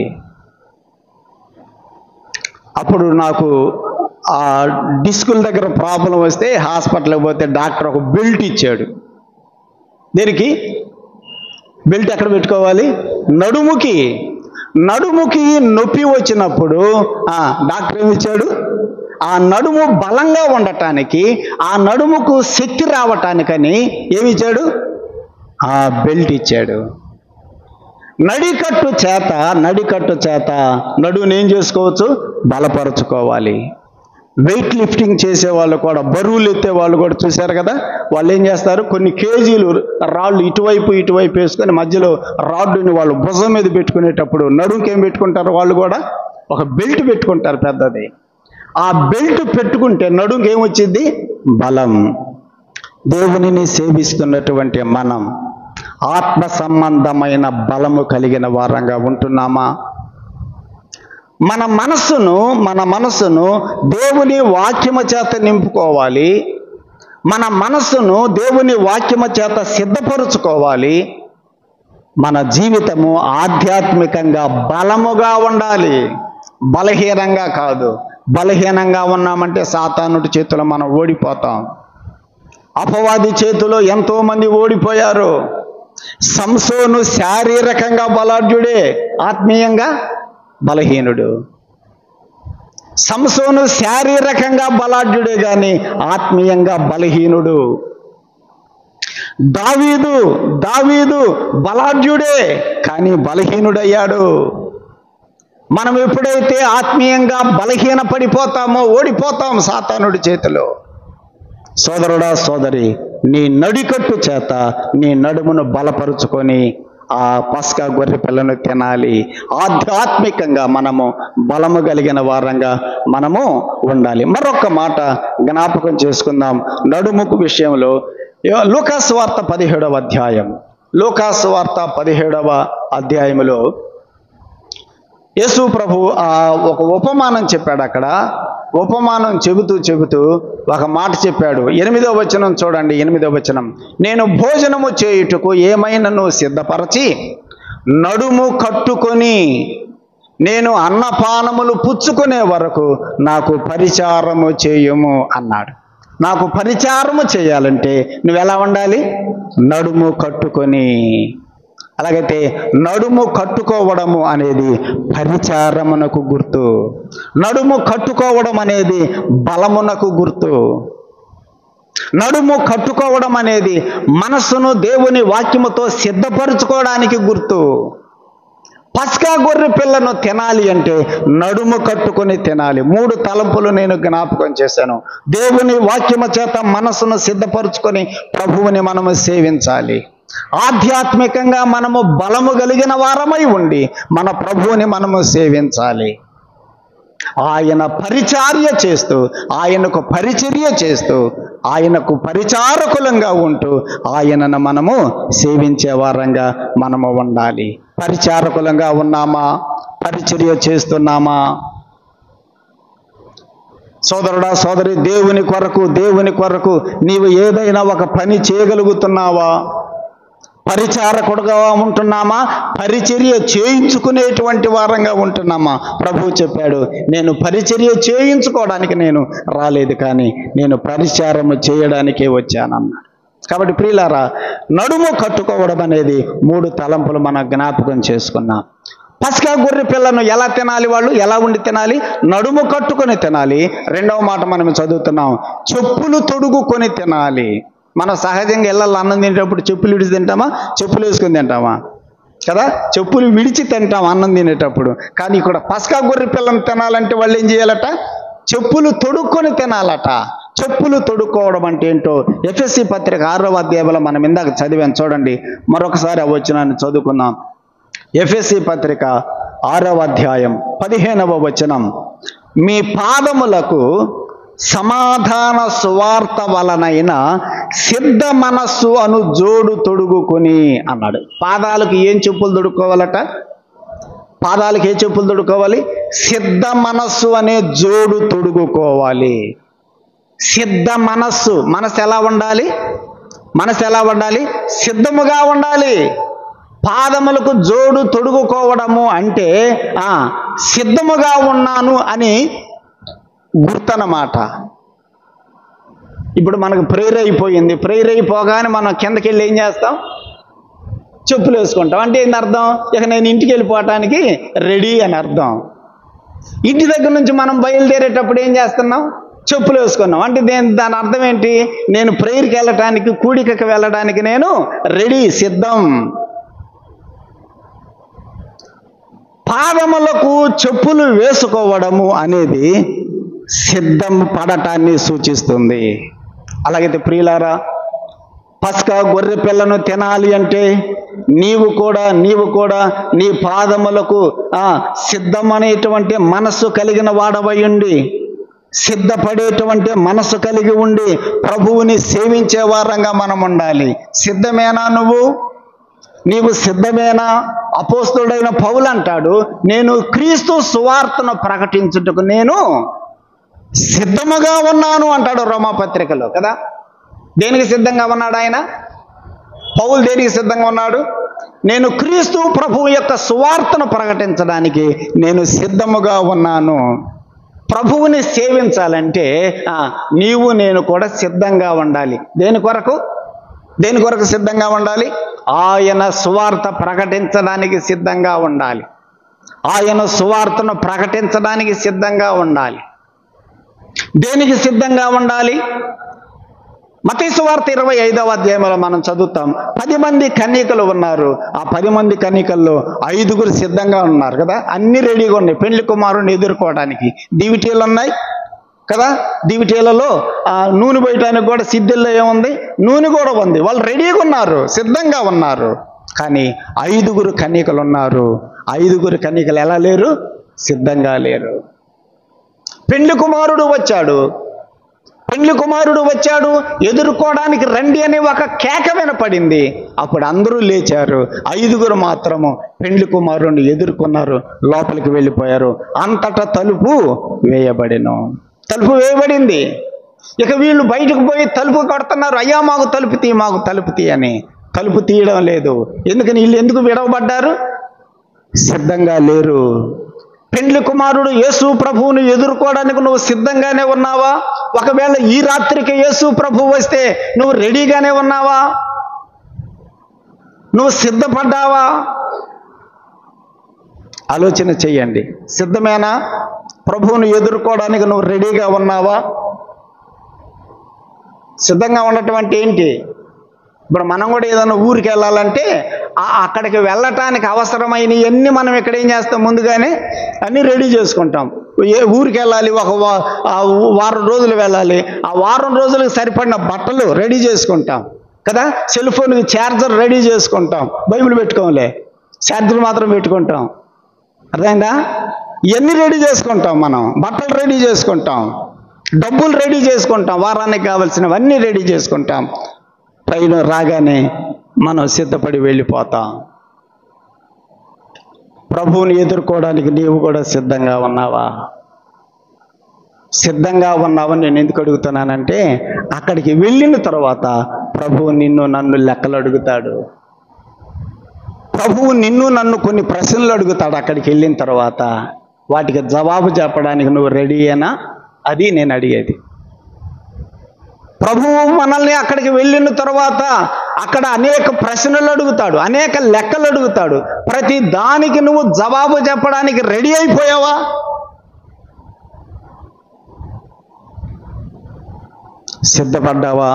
అప్పుడు నాకు ఆ డిస్కుల దగ్గర ప్రాబ్లం వస్తే హాస్పిటల్కి పోతే డాక్టర్ ఒక బెల్ట్ ఇచ్చాడు. దీనికి బెల్ట్ ఎక్కడ పెట్టుకోవాలి? నడుముకి. నొప్పి వచ్చినప్పుడు డాక్టర్ ఏమి ఇచ్చాడు? ఆ నడుము బలంగా ఉండటానికి, ఆ నడుముకు శక్తి రావటానికని ఏమి ఇచ్చాడు? ఆ బెల్ట్ ఇచ్చాడు. నడికట్టు చేత నడువుని ఏం చేసుకోవచ్చు? బలపరుచుకోవాలి. వెయిట్ లిఫ్టింగ్ చేసేవాళ్ళు కూడా, బరువులు ఎత్తే వాళ్ళు కూడా చూశారు కదా, వాళ్ళు ఏం చేస్తారు? కొన్ని కేజీలు రాళ్ళు ఇటువైపు వేసుకొని మధ్యలో రాడ్డుని వాళ్ళు భుజం మీద పెట్టుకునేటప్పుడు నడుముకి ఏం పెట్టుకుంటారు? వాళ్ళు కూడా ఒక బెల్ట్ పెట్టుకుంటారు పెద్దది. ఆ బెల్ట్ పెట్టుకుంటే నడుముకి ఏమొచ్చింది? బలం. దేవునిని సేవిస్తున్నటువంటి మనం ఆత్మ సంబంధమైన బలము కలిగిన వారంగా ఉంటున్నామా? మన మనస్సును దేవుని వాక్యము చేత నింపుకోవాలి. మన మనస్సును దేవుని వాక్యము చేత సిద్ధపరుచుకోవాలి. మన జీవితము ఆధ్యాత్మికంగా బలముగా ఉండాలి, బలహీనంగా కాదు. బలహీనంగా ఉన్నామంటే సాతానుడి చేతిలో మనం ఓడిపోతాం. అపవాది చేతిలో ఎంతోమంది ఓడిపోయారు. సంసోను శారీరకంగా బలాఢ్యుడే, ఆత్మీయంగా బలహీనుడు. సంసోను శారీరకంగా బలాఢ్యుడే కానీ ఆత్మీయంగా బలహీనుడు. దావీదు బలాఢ్యుడే కానీ బలహీనుడయ్యాడు. మనం ఎప్పుడైతే ఆత్మీయంగా బలహీన పడిపోతామో ఓడిపోతాం సాతానుడి చేతిలో. సోదరుడా, సోదరి, నీ నడికట్టు చేత నీ నడుమును బలపరుచుకొని ఆ పస్కా గొర్రె పిల్లను తినాలి. ఆధ్యాత్మికంగా మనము బలము కలిగిన వారంగా మనము ఉండాలి. మరొక మాట జ్ఞాపకం చేసుకుందాం నడుముకు విషయంలో. లూకాసు వార్త 17వ అధ్యాయం. లూకాసు వార్త 17వ అధ్యాయంలో యేసు ప్రభు ఒక ఉపమానం చెప్పాడు. అక్కడ ఉపమానం చెబుతూ ఒక మాట చెప్పాడు. 8వ వచనం చూడండి. 8వ వచనం, నేను భోజనము చేయుటకు ఏమైనను సిద్ధపరచి నడుము కట్టుకొని నేను అన్నపానములు పుచ్చుకునే వరకు నాకు పరిచారము చేయుము అన్నాడు. నాకు పరిచారము చేయాలంటే నువ్వు ఎలా ఉండాలి? నడుము కట్టుకొని. అలాగైతే నడుము కట్టుకోవడము అనేది పరిచారమునకు గుర్తు. నడుము కట్టుకోవడం అనేది బలమునకు గుర్తు. నడుము కట్టుకోవడం అనేది మనస్సును దేవుని వాక్యముతో సిద్ధపరచుకోవడానికి గుర్తు. పస్కా గొర్రె పిల్లను తినాలి అంటే నడుము కట్టుకొని తినాలి. 3 తలంపులు నేను జ్ఞాపకం చేశాను. దేవుని వాక్యము చేత మనస్సును సిద్ధపరచుకొని ప్రభువుని మనము సేవించాలి. ఆధ్యాత్మికంగా మనము బలము కలిగిన వారమై ఉండి మన ప్రభువుని మనము సేవించాలి. ఆయన పరిచర్య చేస్తూ, ఆయనకు పరిచర్య చేస్తూ, ఆయనకు పరిచారకులంగా ఉంటూ ఆయనను మనము సేవించే వారంగా మనము ఉండాలి. పరిచారకులంగా ఉన్నామా? పరిచర్య చేస్తున్నామా? సోదరుడా, సోదరి, దేవుని కొరకు నీవు ఏదైనా ఒక పని చేయగలుగుతున్నావా? పరిచారకుడుగా ఉంటున్నామా? పరిచర్య చేయించుకునేటువంటి వారంగా ఉంటున్నామా? ప్రభువు చెప్పాడు, నేను పరిచర్య చేయించుకోవడానికి నేను రాలేదు, కానీ నేను పరిచారము చేయడానికే వచ్చానన్నాడు. కాబట్టి ప్రియులారా, నడుము కట్టుకోవడం అనేది 3 తలంపులు మనం జ్ఞాపకం చేసుకున్నాం. పస్కా గొర్రె పిల్లను ఎలా తినాలి? వాళ్ళు ఎలా ఉండి తినాలి? నడుము కట్టుకొని తినాలి. 2వ మాట మనం చదువుతున్నాం, చెప్పులు తొడుగుకొని తినాలి. మనం సహజంగా ఇళ్ళల్లో అన్నం తినేటప్పుడు చెప్పులు విడిచి తింటామా? చెప్పులు వేసుకొని తింటామా? కదా, చెప్పులు విడిచి తింటాం అన్నం తినేటప్పుడు. కానీ ఇక్కడ పస్కా గొర్రె పిల్లను తినాలంటే వాళ్ళు ఏం చేయాలట? చెప్పులు తొడుక్కొని తినాలట. చెప్పులు తొడుక్కోవడం అంటే ఏంటో ఎఫెసీ పత్రిక 6వ అధ్యాయంలో మనం ఇందాక చదివాం చూడండి. మరొకసారి ఆ వచనాన్ని చదువుకుందాం. ఎఫెసీ పత్రిక 6వ అధ్యాయం 15వ వచనం, మీ పాదములకు సమాధాన సువార్త వలనైన సిద్ధ మనస్సు అను జోడు తొడుగుకొని అన్నాడు. పాదాలకు ఏం చెప్పులు తొడుక్కోవాలట? పాదాలకు ఏ చెప్పులు తొడుక్కోవాలి? సిద్ధ మనస్సు అనే జోడు తొడుగుకోవాలి. సిద్ధ మనస్సు. మనసు ఎలా ఉండాలి? మనసు ఎలా ఉండాలి? సిద్ధముగా ఉండాలి. పాదములకు జోడు తొడుగుకోవడము అంటే సిద్ధముగా ఉన్నాను అని గుర్తన్నమాట. ఇప్పుడు మనకు ప్రేయర్ అయిపోయింది. ప్రేయర్ అయిపోగానే మనం కిందకి వెళ్ళి ఏం చేస్తాం? చెప్పులు వేసుకుంటాం. అంటే ఏంటి అర్థం? ఇక నేను ఇంటికి వెళ్ళిపోవటానికి రెడీ అని అర్థం. ఇంటి దగ్గర నుంచి మనం బయలుదేరేటప్పుడు ఏం చేస్తున్నాం? చెప్పులు వేసుకున్నాం. అంటే దాని అర్థం ఏంటి? నేను ప్రేయర్కి వెళ్ళటానికి, కూడికకి వెళ్ళడానికి నేను రెడీ, సిద్ధం. పాదములకు చెప్పులు వేసుకోవడము అనేది సిద్ధం పడటాన్ని సూచిస్తుంది. అలాగైతే ప్రియులారా, పస్కా గొర్రె పిల్లను తినాలి అంటే నీవు కూడా నీ పాదములకు సిద్ధమనేటువంటి మనస్సు కలిగిన వాడవై ఉండి, సిద్ధపడేటువంటి మనస్సు కలిగి ఉండి ప్రభువుని సేవించే వారంగా మనం ఉండాలి. సిద్ధమేనా నువ్వు? నీవు సిద్ధమేనా? అపోస్తలుడైన పౌలు అంటాడు, నేను క్రీస్తు సువార్తను ప్రకటించుటకు నేను సిద్ధముగా ఉన్నాను అంటాడు రోమాపత్రికలో కదా. దేనికి సిద్ధంగా ఉన్నాడు ఆయన? పౌలు దేనికి సిద్ధంగా ఉన్నాడు? నేను క్రీస్తు ప్రభువు యొక్క సువార్తను ప్రకటించడానికి నేను సిద్ధముగా ఉన్నాను. ప్రభువుని సేవించాలంటే నీవు నేను కూడా సిద్ధంగా ఉండాలి. దేని కొరకు సిద్ధంగా ఉండాలి? ఆయన సువార్త ప్రకటించడానికి సిద్ధంగా ఉండాలి. ఆయన సువార్తను ప్రకటించడానికి సిద్ధంగా ఉండాలి. దేనికి సిద్ధంగా ఉండాలి? మత్తయి సువార్త 25వ అధ్యాయంలో మనం చదువుతాం. 10 మంది కన్యకలు ఉన్నారు. ఆ 10 మంది కన్యకల్లో 5గురు సిద్ధంగా ఉన్నారు కదా. అన్ని రెడీగా ఉన్నాయి పెండ్లి కుమారుని ఎదుర్కోవడానికి. దివిటీలు ఉన్నాయి కదా. దివిటీలలో నూనె పోయటానికి కూడా సిద్ధుల్లో ఏముంది? నూనె కూడా ఉంది. వాళ్ళు రెడీగా ఉన్నారు, సిద్ధంగా ఉన్నారు. కానీ 5గురు కన్యకలు ఉన్నారు. 5గురు కన్యకలు ఎలా లేరు? సిద్ధంగా లేరు. పెండ్లి కుమారుడు వచ్చాడు, ఎదుర్కోవడానికి రండి అని ఒక కేక వినపడింది. అప్పుడు అందరూ లేచారు. 5గురు మాత్రము పెండ్లి కుమారుడిని ఎదుర్కొన్నారు, లోపలికి వెళ్ళిపోయారు. అంతటా తలుపు వేయబడింది. ఇక వీళ్ళు బయటకు పోయి తలుపు కొడుతున్నారు, అయ్యా మాకు తలుపు తీ అని. తలుపు తీయడం లేదు. ఎందుకని? వీళ్ళు ఎందుకు విడవబడ్డారు? సిద్ధంగా లేరు. పెండ్లి కుమారుడు యేసు ప్రభువుని ఎదుర్కోవడానికి నువ్వు సిద్ధంగానే ఉన్నావా? ఒకవేళ ఈ రాత్రికి యేసు ప్రభువు వస్తే నువ్వు రెడీగానే ఉన్నావా? నువ్వు సిద్ధపడ్డావా? ఆలోచన చెయ్యండి. సిద్ధమేనా? ప్రభువుని ఎదుర్కోవడానికి నువ్వు రెడీగా ఉన్నావా? సిద్ధంగా ఉండటం అంటే ఏంటి? ఇప్పుడు మనం కూడా ఏదైనా ఊరికి వెళ్ళాలంటే అక్కడికి వెళ్ళటానికి అవసరమైనవన్నీ మనం ఇక్కడ ఏం చేస్తాం? ముందుగానే అన్నీ రెడీ చేసుకుంటాం. ఏ ఊరికి వెళ్ళాలి, ఒక వారం రోజులు వెళ్ళాలి, ఆ వారం రోజులకు సరిపడిన బట్టలు రెడీ చేసుకుంటాం కదా. సెల్ ఫోన్కి ఛార్జర్ రెడీ చేసుకుంటాం. బైబిల్ పెట్టుకోంలే, ఛార్జర్ మాత్రం పెట్టుకుంటాం. అర్థమైందా? ఇవన్నీ రెడీ చేసుకుంటాం. మనం బట్టలు రెడీ చేసుకుంటాం, డబ్బులు రెడీ చేసుకుంటాం, వారానికి కావాల్సినవన్నీ రెడీ చేసుకుంటాం. ట్రైన్ రాగానే మనం సిద్ధపడి వెళ్ళిపోతాం. ప్రభువుని ఎదుర్కోవడానికి నీవు కూడా సిద్ధంగా ఉన్నావా? సిద్ధంగా ఉన్నావని నేను ఎందుకు అడుగుతున్నానంటే, అక్కడికి వెళ్ళిన తర్వాత ప్రభువు నన్ను లెక్కలు అడుగుతాడు. ప్రభువు నన్ను కొన్ని ప్రశ్నలు అడుగుతాడు. అక్కడికి వెళ్ళిన తర్వాత వాటికి జవాబు చెప్పడానికి నువ్వు రెడీయేనా? అది నేను అడిగేది. ప్రభువు మనల్ని అక్కడికి వెళ్ళిన తర్వాత అక్కడ అనేక ప్రశ్నలు అడుగుతాడు, అనేక లెక్కలు అడుగుతాడు. ప్రతి దానికి నువ్వు జవాబు చెప్పడానికి రెడీ అయిపోయావా? సిద్ధపడ్డావా?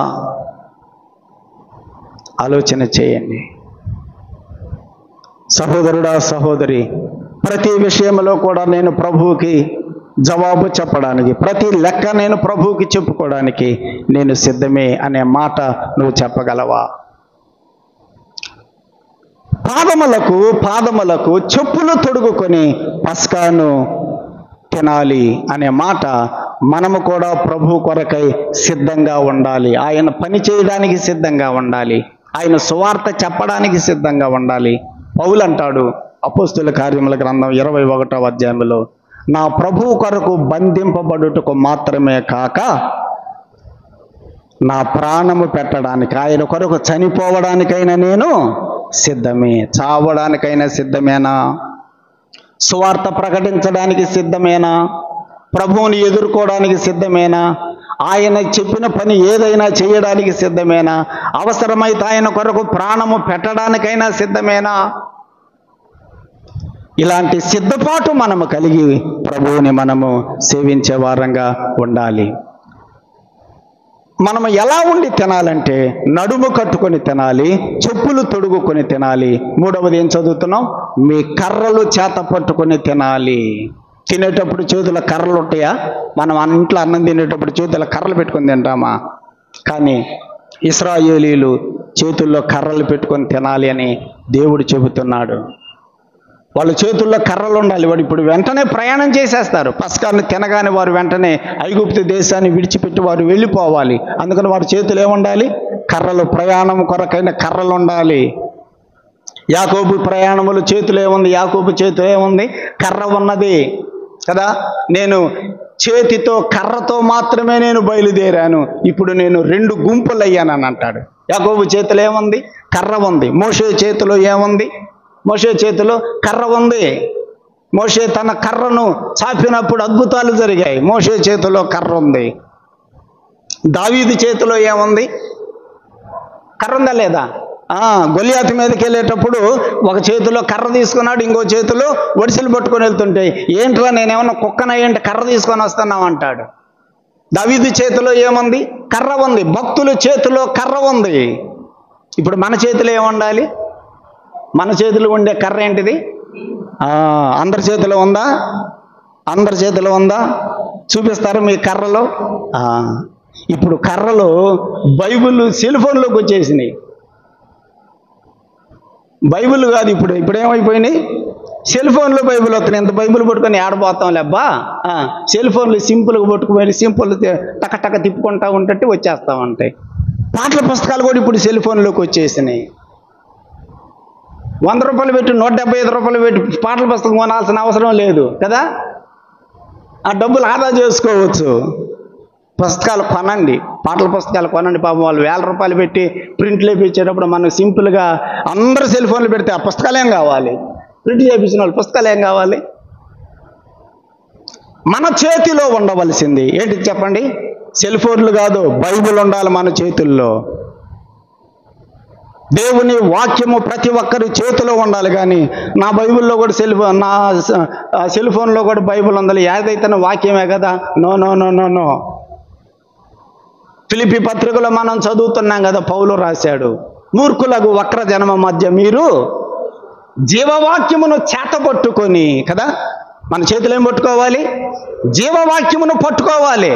ఆలోచన చేయండి. సహోదరుడా, సహోదరి, ప్రతి విషయంలో కూడా నేను ప్రభువుకి జవాబు చెప్పడానికి, ప్రతి లెక్క నేను ప్రభువుకి చెప్పుకోవడానికి నేను సిద్ధమే అనే మాట నువ్వు చెప్పగలవా? పాదములకు చెప్పులు తొడుగుకొని పస్కాను తినాలి అనే మాట మనము కూడా ప్రభు కొరకై సిద్ధంగా ఉండాలి. ఆయన పని చేయడానికి సిద్ధంగా ఉండాలి. ఆయన సువార్త చెప్పడానికి సిద్ధంగా ఉండాలి. పౌలు అంటాడు అపోస్తుల కార్యముల గ్రంథం 21వ అధ్యాయంలో, నా ప్రభువు కొరకు బంధింపబడుటకు మాత్రమే కాక నా ప్రాణము పెట్టడానికి, ఆయన కొరకు చనిపోవడానికైనా నేను సిద్ధమే. చావడానికైనా సిద్ధమేనా? సువార్త ప్రకటించడానికి సిద్ధమేనా? ప్రభువుని ఎదుర్కోవడానికి సిద్ధమేనా? ఆయన చెప్పిన పని ఏదైనా చేయడానికి సిద్ధమేనా? అవసరమైతే ఆయన కొరకు ప్రాణము పెట్టడానికైనా సిద్ధమేనా? ఇలాంటి సిద్ధపాటు మనము కలిగి ప్రభువుని మనము సేవించే వారంగా ఉండాలి. మనము ఎలా ఉండి తినాలంటే నడుము కట్టుకొని తినాలి, చెప్పులు తొడుగుకొని తినాలి. మూడవది ఏం చదువుతున్నాం? మీ కర్రలు చేత పట్టుకొని తినాలి. తినేటప్పుడు చేతుల కర్రలు ఉంటాయా? మనం ఇంట్లో అన్నం తినేటప్పుడు చేతుల కర్రలు పెట్టుకొని తింటామా? కానీ ఇశ్రాయేలీలు చేతుల్లో కర్రలు పెట్టుకొని తినాలి అని దేవుడు చెబుతున్నాడు. వాళ్ళ చేతుల్లో కర్రలు ఉండాలి. వాడు ఇప్పుడు వెంటనే ప్రయాణం చేసేస్తారు. పస్కాన్ని తినగానే వారు వెంటనే ఐగుప్తు దేశాన్ని విడిచిపెట్టి వారు వెళ్ళిపోవాలి. అందుకని వారి చేతులు ఏముండాలి? కర్రలు. ప్రయాణం కొరకైన కర్రలు ఉండాలి. యాకోబు ప్రయాణములు చేతులు ఏముంది? యాకోబు చేతులు ఏముంది? కర్ర ఉన్నది కదా. నేను చేతితో కర్రతో మాత్రమే నేను బయలుదేరాను, ఇప్పుడు నేను 2 గుంపులు అయ్యానని అంటాడు. యాకోబు చేతులు ఏముంది? కర్ర ఉంది. మోషే చేతిలో ఏముంది? మోషే చేతిలో కర్ర ఉంది. మోషే తన కర్రను చాపినప్పుడు అద్భుతాలు జరిగాయి. మోషే చేతిలో కర్ర ఉంది. దావీదు చేతిలో ఏముంది? కర్ర ఉందా లేదా? గొలియాతు మీదకి వెళ్ళేటప్పుడు ఒక చేతిలో కర్ర తీసుకున్నాడు, ఇంకో చేతిలో ఒడిసెలు పట్టుకొని వెళ్తుంటే, ఏంట్రా నేనేమన్నా కుక్కనయ్యంటే కర్ర తీసుకొని వస్తున్నావు అంటాడు. దావీదు చేతిలో ఏముంది? కర్ర ఉంది. భక్తుల చేతిలో కర్ర ఉంది. ఇప్పుడు మన చేతిలో ఏముండాలి? మన చేతిలో ఉండే కర్ర ఏంటిది? అందరి చేతిలో ఉందా? అందరి చేతిలో ఉందా? చూపిస్తారు మీ కర్రలో. ఇప్పుడు కర్రలు బైబిల్ సెల్ ఫోన్లోకి వచ్చేసినాయి. బైబిల్ కాదు, ఇప్పుడు ఏమైపోయినాయి? సెల్ ఫోన్లో బైబిల్ వస్తున్నాయి. ఎంత బైబిల్ పట్టుకొని ఆడబోతాం లేబ్బా. సెల్ ఫోన్లు సింపుల్గా పట్టుకుపోయి సింపుల్ టక తిప్పుకుంటా ఉంటే వచ్చేస్తా ఉంటాయి. పాటల పుస్తకాలు కూడా ఇప్పుడు సెల్ ఫోన్లోకి వచ్చేసినాయి. 100 రూపాయలు పెట్టి 175 రూపాయలు పెట్టి పాటల పుస్తకం కొనాల్సిన అవసరం లేదు కదా. ఆ డబ్బులు ఆదా చేసుకోవచ్చు. పుస్తకాలు కొనండి, పాటల పుస్తకాలు కొనండి. పాపం వాళ్ళు 1000 రూపాయలు పెట్టి ప్రింట్లు వేయించేటప్పుడు మనం సింపుల్గా అందరూ సెల్ ఫోన్లు పెడితే ఆ పుస్తకాలు ఏం కావాలి? ప్రింట్ చేయించిన వాళ్ళు పుస్తకాలు ఏం కావాలి? మన చేతిలో ఉండవలసింది ఏంటి చెప్పండి? సెల్ ఫోన్లు కాదు, బైబిల్ ఉండాలి మన చేతుల్లో. దేవుని వాక్యము ప్రతి ఒక్కరి చేతిలో ఉండాలి. కానీ నా బైబిల్లో కూడా నా సెల్ ఫోన్లో కూడా బైబిల్ ఉండాలి, ఏదైతే వాక్యమే కదా. No no no no no. Philippi పత్రికలో మనం చదువుతున్నాం కదా, పౌలు రాశాడు, మూర్ఖులకు వక్ర జనమ మధ్య మీరు జీవవాక్యమును చేతపట్టుకొని కదా. మన చేతులు ఏం పట్టుకోవాలి? జీవవాక్యమును పట్టుకోవాలి.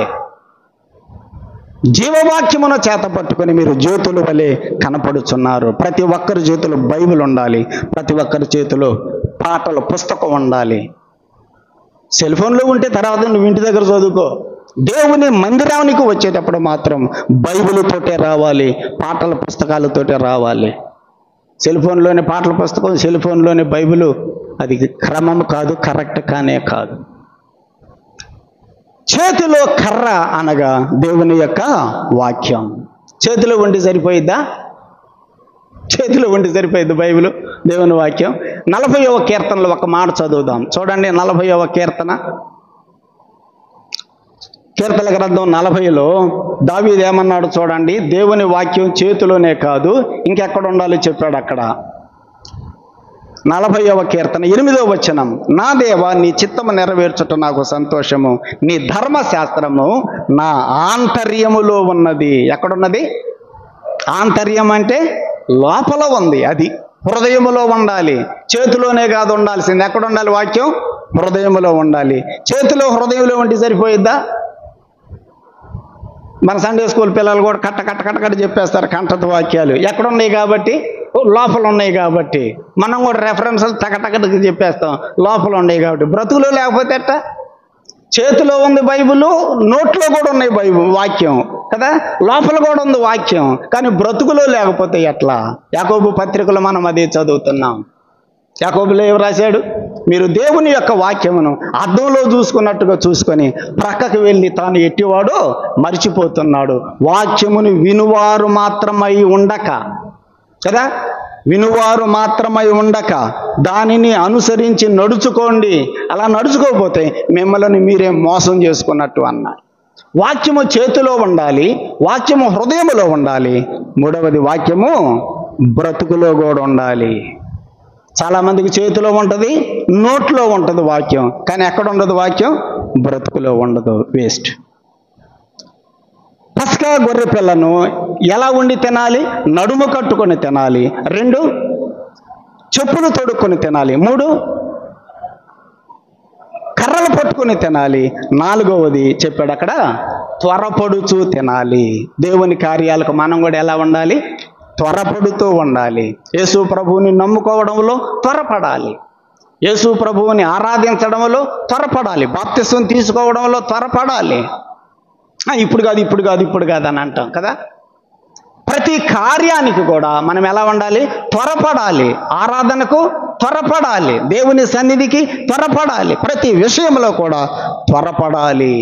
జీవవాక్యమును చేత పట్టుకొని మీరు జ్యోతుల వలె కనపడుచున్నారు. ప్రతి ఒక్కరి చేతిలో బైబిల్ ఉండాలి. ప్రతి ఒక్కరి చేతిలో పాటల పుస్తకం ఉండాలి. సెల్ ఫోన్లో ఉంటే తర్వాత నువ్వు ఇంటి దగ్గర చదువుకో. దేవుని మందిరానికి వచ్చేటప్పుడు మాత్రం బైబిల్ తోటే రావాలి, పాటల పుస్తకాలతోటే రావాలి. సెల్ ఫోన్లోని పాటల పుస్తకం, సెల్ ఫోన్లోని బైబిల్, అది క్రమం కాదు, కరెక్ట్ కానే కాదు. చేతిలో కర్ర అనగా దేవుని యొక్క వాక్యం. చేతిలో ఉండి సరిపోయిద్దా? చేతిలో ఉండి సరిపోయిద్ది బైబిల్, దేవుని వాక్యం. 40వ కీర్తనలో ఒక మాట చదువుదాం. చూడండి, 40వ కీర్తన, కీర్తన గ్రంథం 40లో దావీదు ఏమన్నాడు చూడండి. దేవుని వాక్యం చేతిలోనే కాదు ఇంకెక్కడ ఉండాలో చెప్పాడు అక్కడ. 40వ కీర్తన 8వ వచనం, నా దేవా నీ చిత్తము నెరవేర్చుట నాకు సంతోషము, నీ ధర్మశాస్త్రము నా ఆంతర్యములో ఉన్నది. ఎక్కడున్నది? ఆంతర్యం అంటే లోపల ఉంది. అది హృదయములో ఉండాలి. చేతిలోనే కాదు ఉండాల్సింది. ఎక్కడ ఉండాలి వాక్యం? హృదయములో ఉండాలి. చేతిలో హృదయంలో ఉంటే సరిపోయిద్దా? మన సండే స్కూల్ పిల్లలు కూడా కట్ట చెప్పేస్తారు కంఠత వాక్యాలు. ఎక్కడున్నాయి కాబట్టి లోపల ఉన్నాయి కాబట్టి. మనం కూడా రెఫరెన్స్లు టకటకటకి చెప్పేస్తాం, లోపల ఉన్నాయి కాబట్టి. బ్రతుకులో లేకపోతే ఎట్ట? చేతిలో ఉంది బైబిల్, నోట్లో కూడా ఉన్నాయి వాక్యం కదా, లోపల కూడా ఉంది వాక్యం, కానీ బ్రతుకులో లేకపోతే ఎట్లా? యాకోబు పత్రికలో మనం అదే చదువుతున్నాం. యాకోబులో ఏం రాశాడు? మీరు దేవుని యొక్క వాక్యమును అద్దంలో చూసుకున్నట్టుగా చూసుకొని ప్రక్కకు వెళ్ళి తాను ఎట్టివాడో మర్చిపోతున్నాడు. వాక్యమును వినువారు మాత్రమై ఉండక కదా, వినువారు మాత్రమై ఉండక దానిని అనుసరించి నడుచుకోండి. అలా నడుచుకోకపోతే మిమ్మల్ని మీరే మోసం చేసుకున్నట్టు అన్నాడు. వాక్యము చేతిలో ఉండాలి, వాక్యము హృదయములో ఉండాలి, మూడవది వాక్యము బ్రతుకులో కూడా ఉండాలి. చాలామందికి చేతిలో ఉంటుంది, నోట్లో ఉంటుంది వాక్యం, కానీ ఎక్కడ ఉండదు వాక్యం? బ్రతుకులో ఉండదు. వేస్ట్. పస్కా గొర్రె పిల్లను ఎలా ఉండి తినాలి? నడుము కట్టుకొని తినాలి. 2, చెప్పులు తొడుక్కొని తినాలి. 3, కర్రలు పట్టుకొని తినాలి. 4వది చెప్పాడు అక్కడ, త్వరపడుచూ తినాలి. దేవుని కార్యాలకు మనం కూడా ఎలా ఉండాలి? త్వరపడుతూ ఉండాలి. యేసు ప్రభువుని నమ్ముకోవడంలో త్వరపడాలి, యేసు ప్రభువుని ఆరాధించడంలో త్వరపడాలి, బాప్తిసం తీసుకోవడంలో త్వరపడాలి. ఇప్పుడు కాదు అని అంటాం కదా. ప్రతి కార్యానికి కూడా మనం ఎలా ఉండాలి? త్వరపడాలి. ఆరాధనకు త్వరపడాలి, దేవుని సన్నిధికి త్వరపడాలి, ప్రతి విషయంలో కూడా త్వరపడాలి.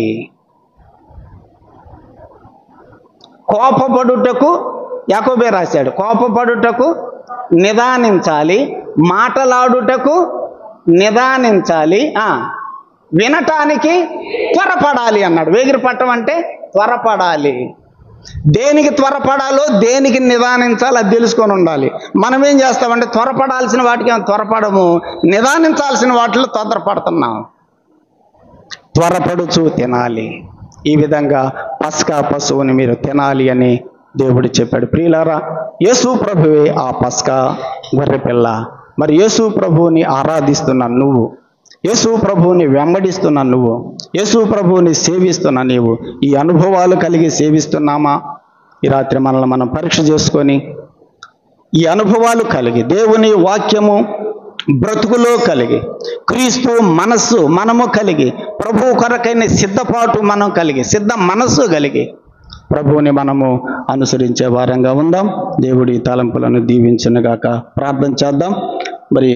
కోపపడుటకు యాకోబే రాశాడు, కోపపడుటకు నిదానించాలి, మాటలాడుటకు నిదానించాలి, వినటానికి త్వరపడాలి అన్నాడు. వేగిరి పట్టం అంటే త్వరపడాలి. దేనికి త్వరపడాలో, దేనికి నిదానించాలో అది తెలుసుకొని ఉండాలి. మనం ఏం చేస్తామంటే త్వరపడాల్సిన వాటికి త్వరపడము, నిదానించాల్సిన వాటిలో తొందరపడుతున్నాం. త్వరపడుచు తినాలి. ఈ విధంగా పస్కా పశువుని మీరు తినాలి అని దేవుడు చెప్పాడు. ప్రియులారా, యేసు ప్రభువే ఆ పస్కా గొర్రెపిల్ల. మరి యేసు ప్రభువుని ఆరాధిస్తున్న నువ్వు, యేసు ప్రభువుని వెంబడిస్తున్న నువ్వు, యేసు ప్రభువుని సేవిస్తున్న నీవు ఈ అనుభవాలు కలిగి సేవిస్తున్నామా? ఈ రాత్రి మనల్ని మనం పరీక్ష చేసుకొని ఈ అనుభవాలు కలిగి, దేవుని వాక్యము బ్రతుకులో కలిగి, క్రీస్తు మనస్సు మనము కలిగి, ప్రభువు కొరకైన సిద్ధపాటు మనం కలిగి, సిద్ధ మనస్సు కలిగి ప్రభువుని మనము అనుసరించే వారంగా ఉందాం. దేవుడి తలంపులను దీవించునుగాక. ప్రార్థన చేద్దాం.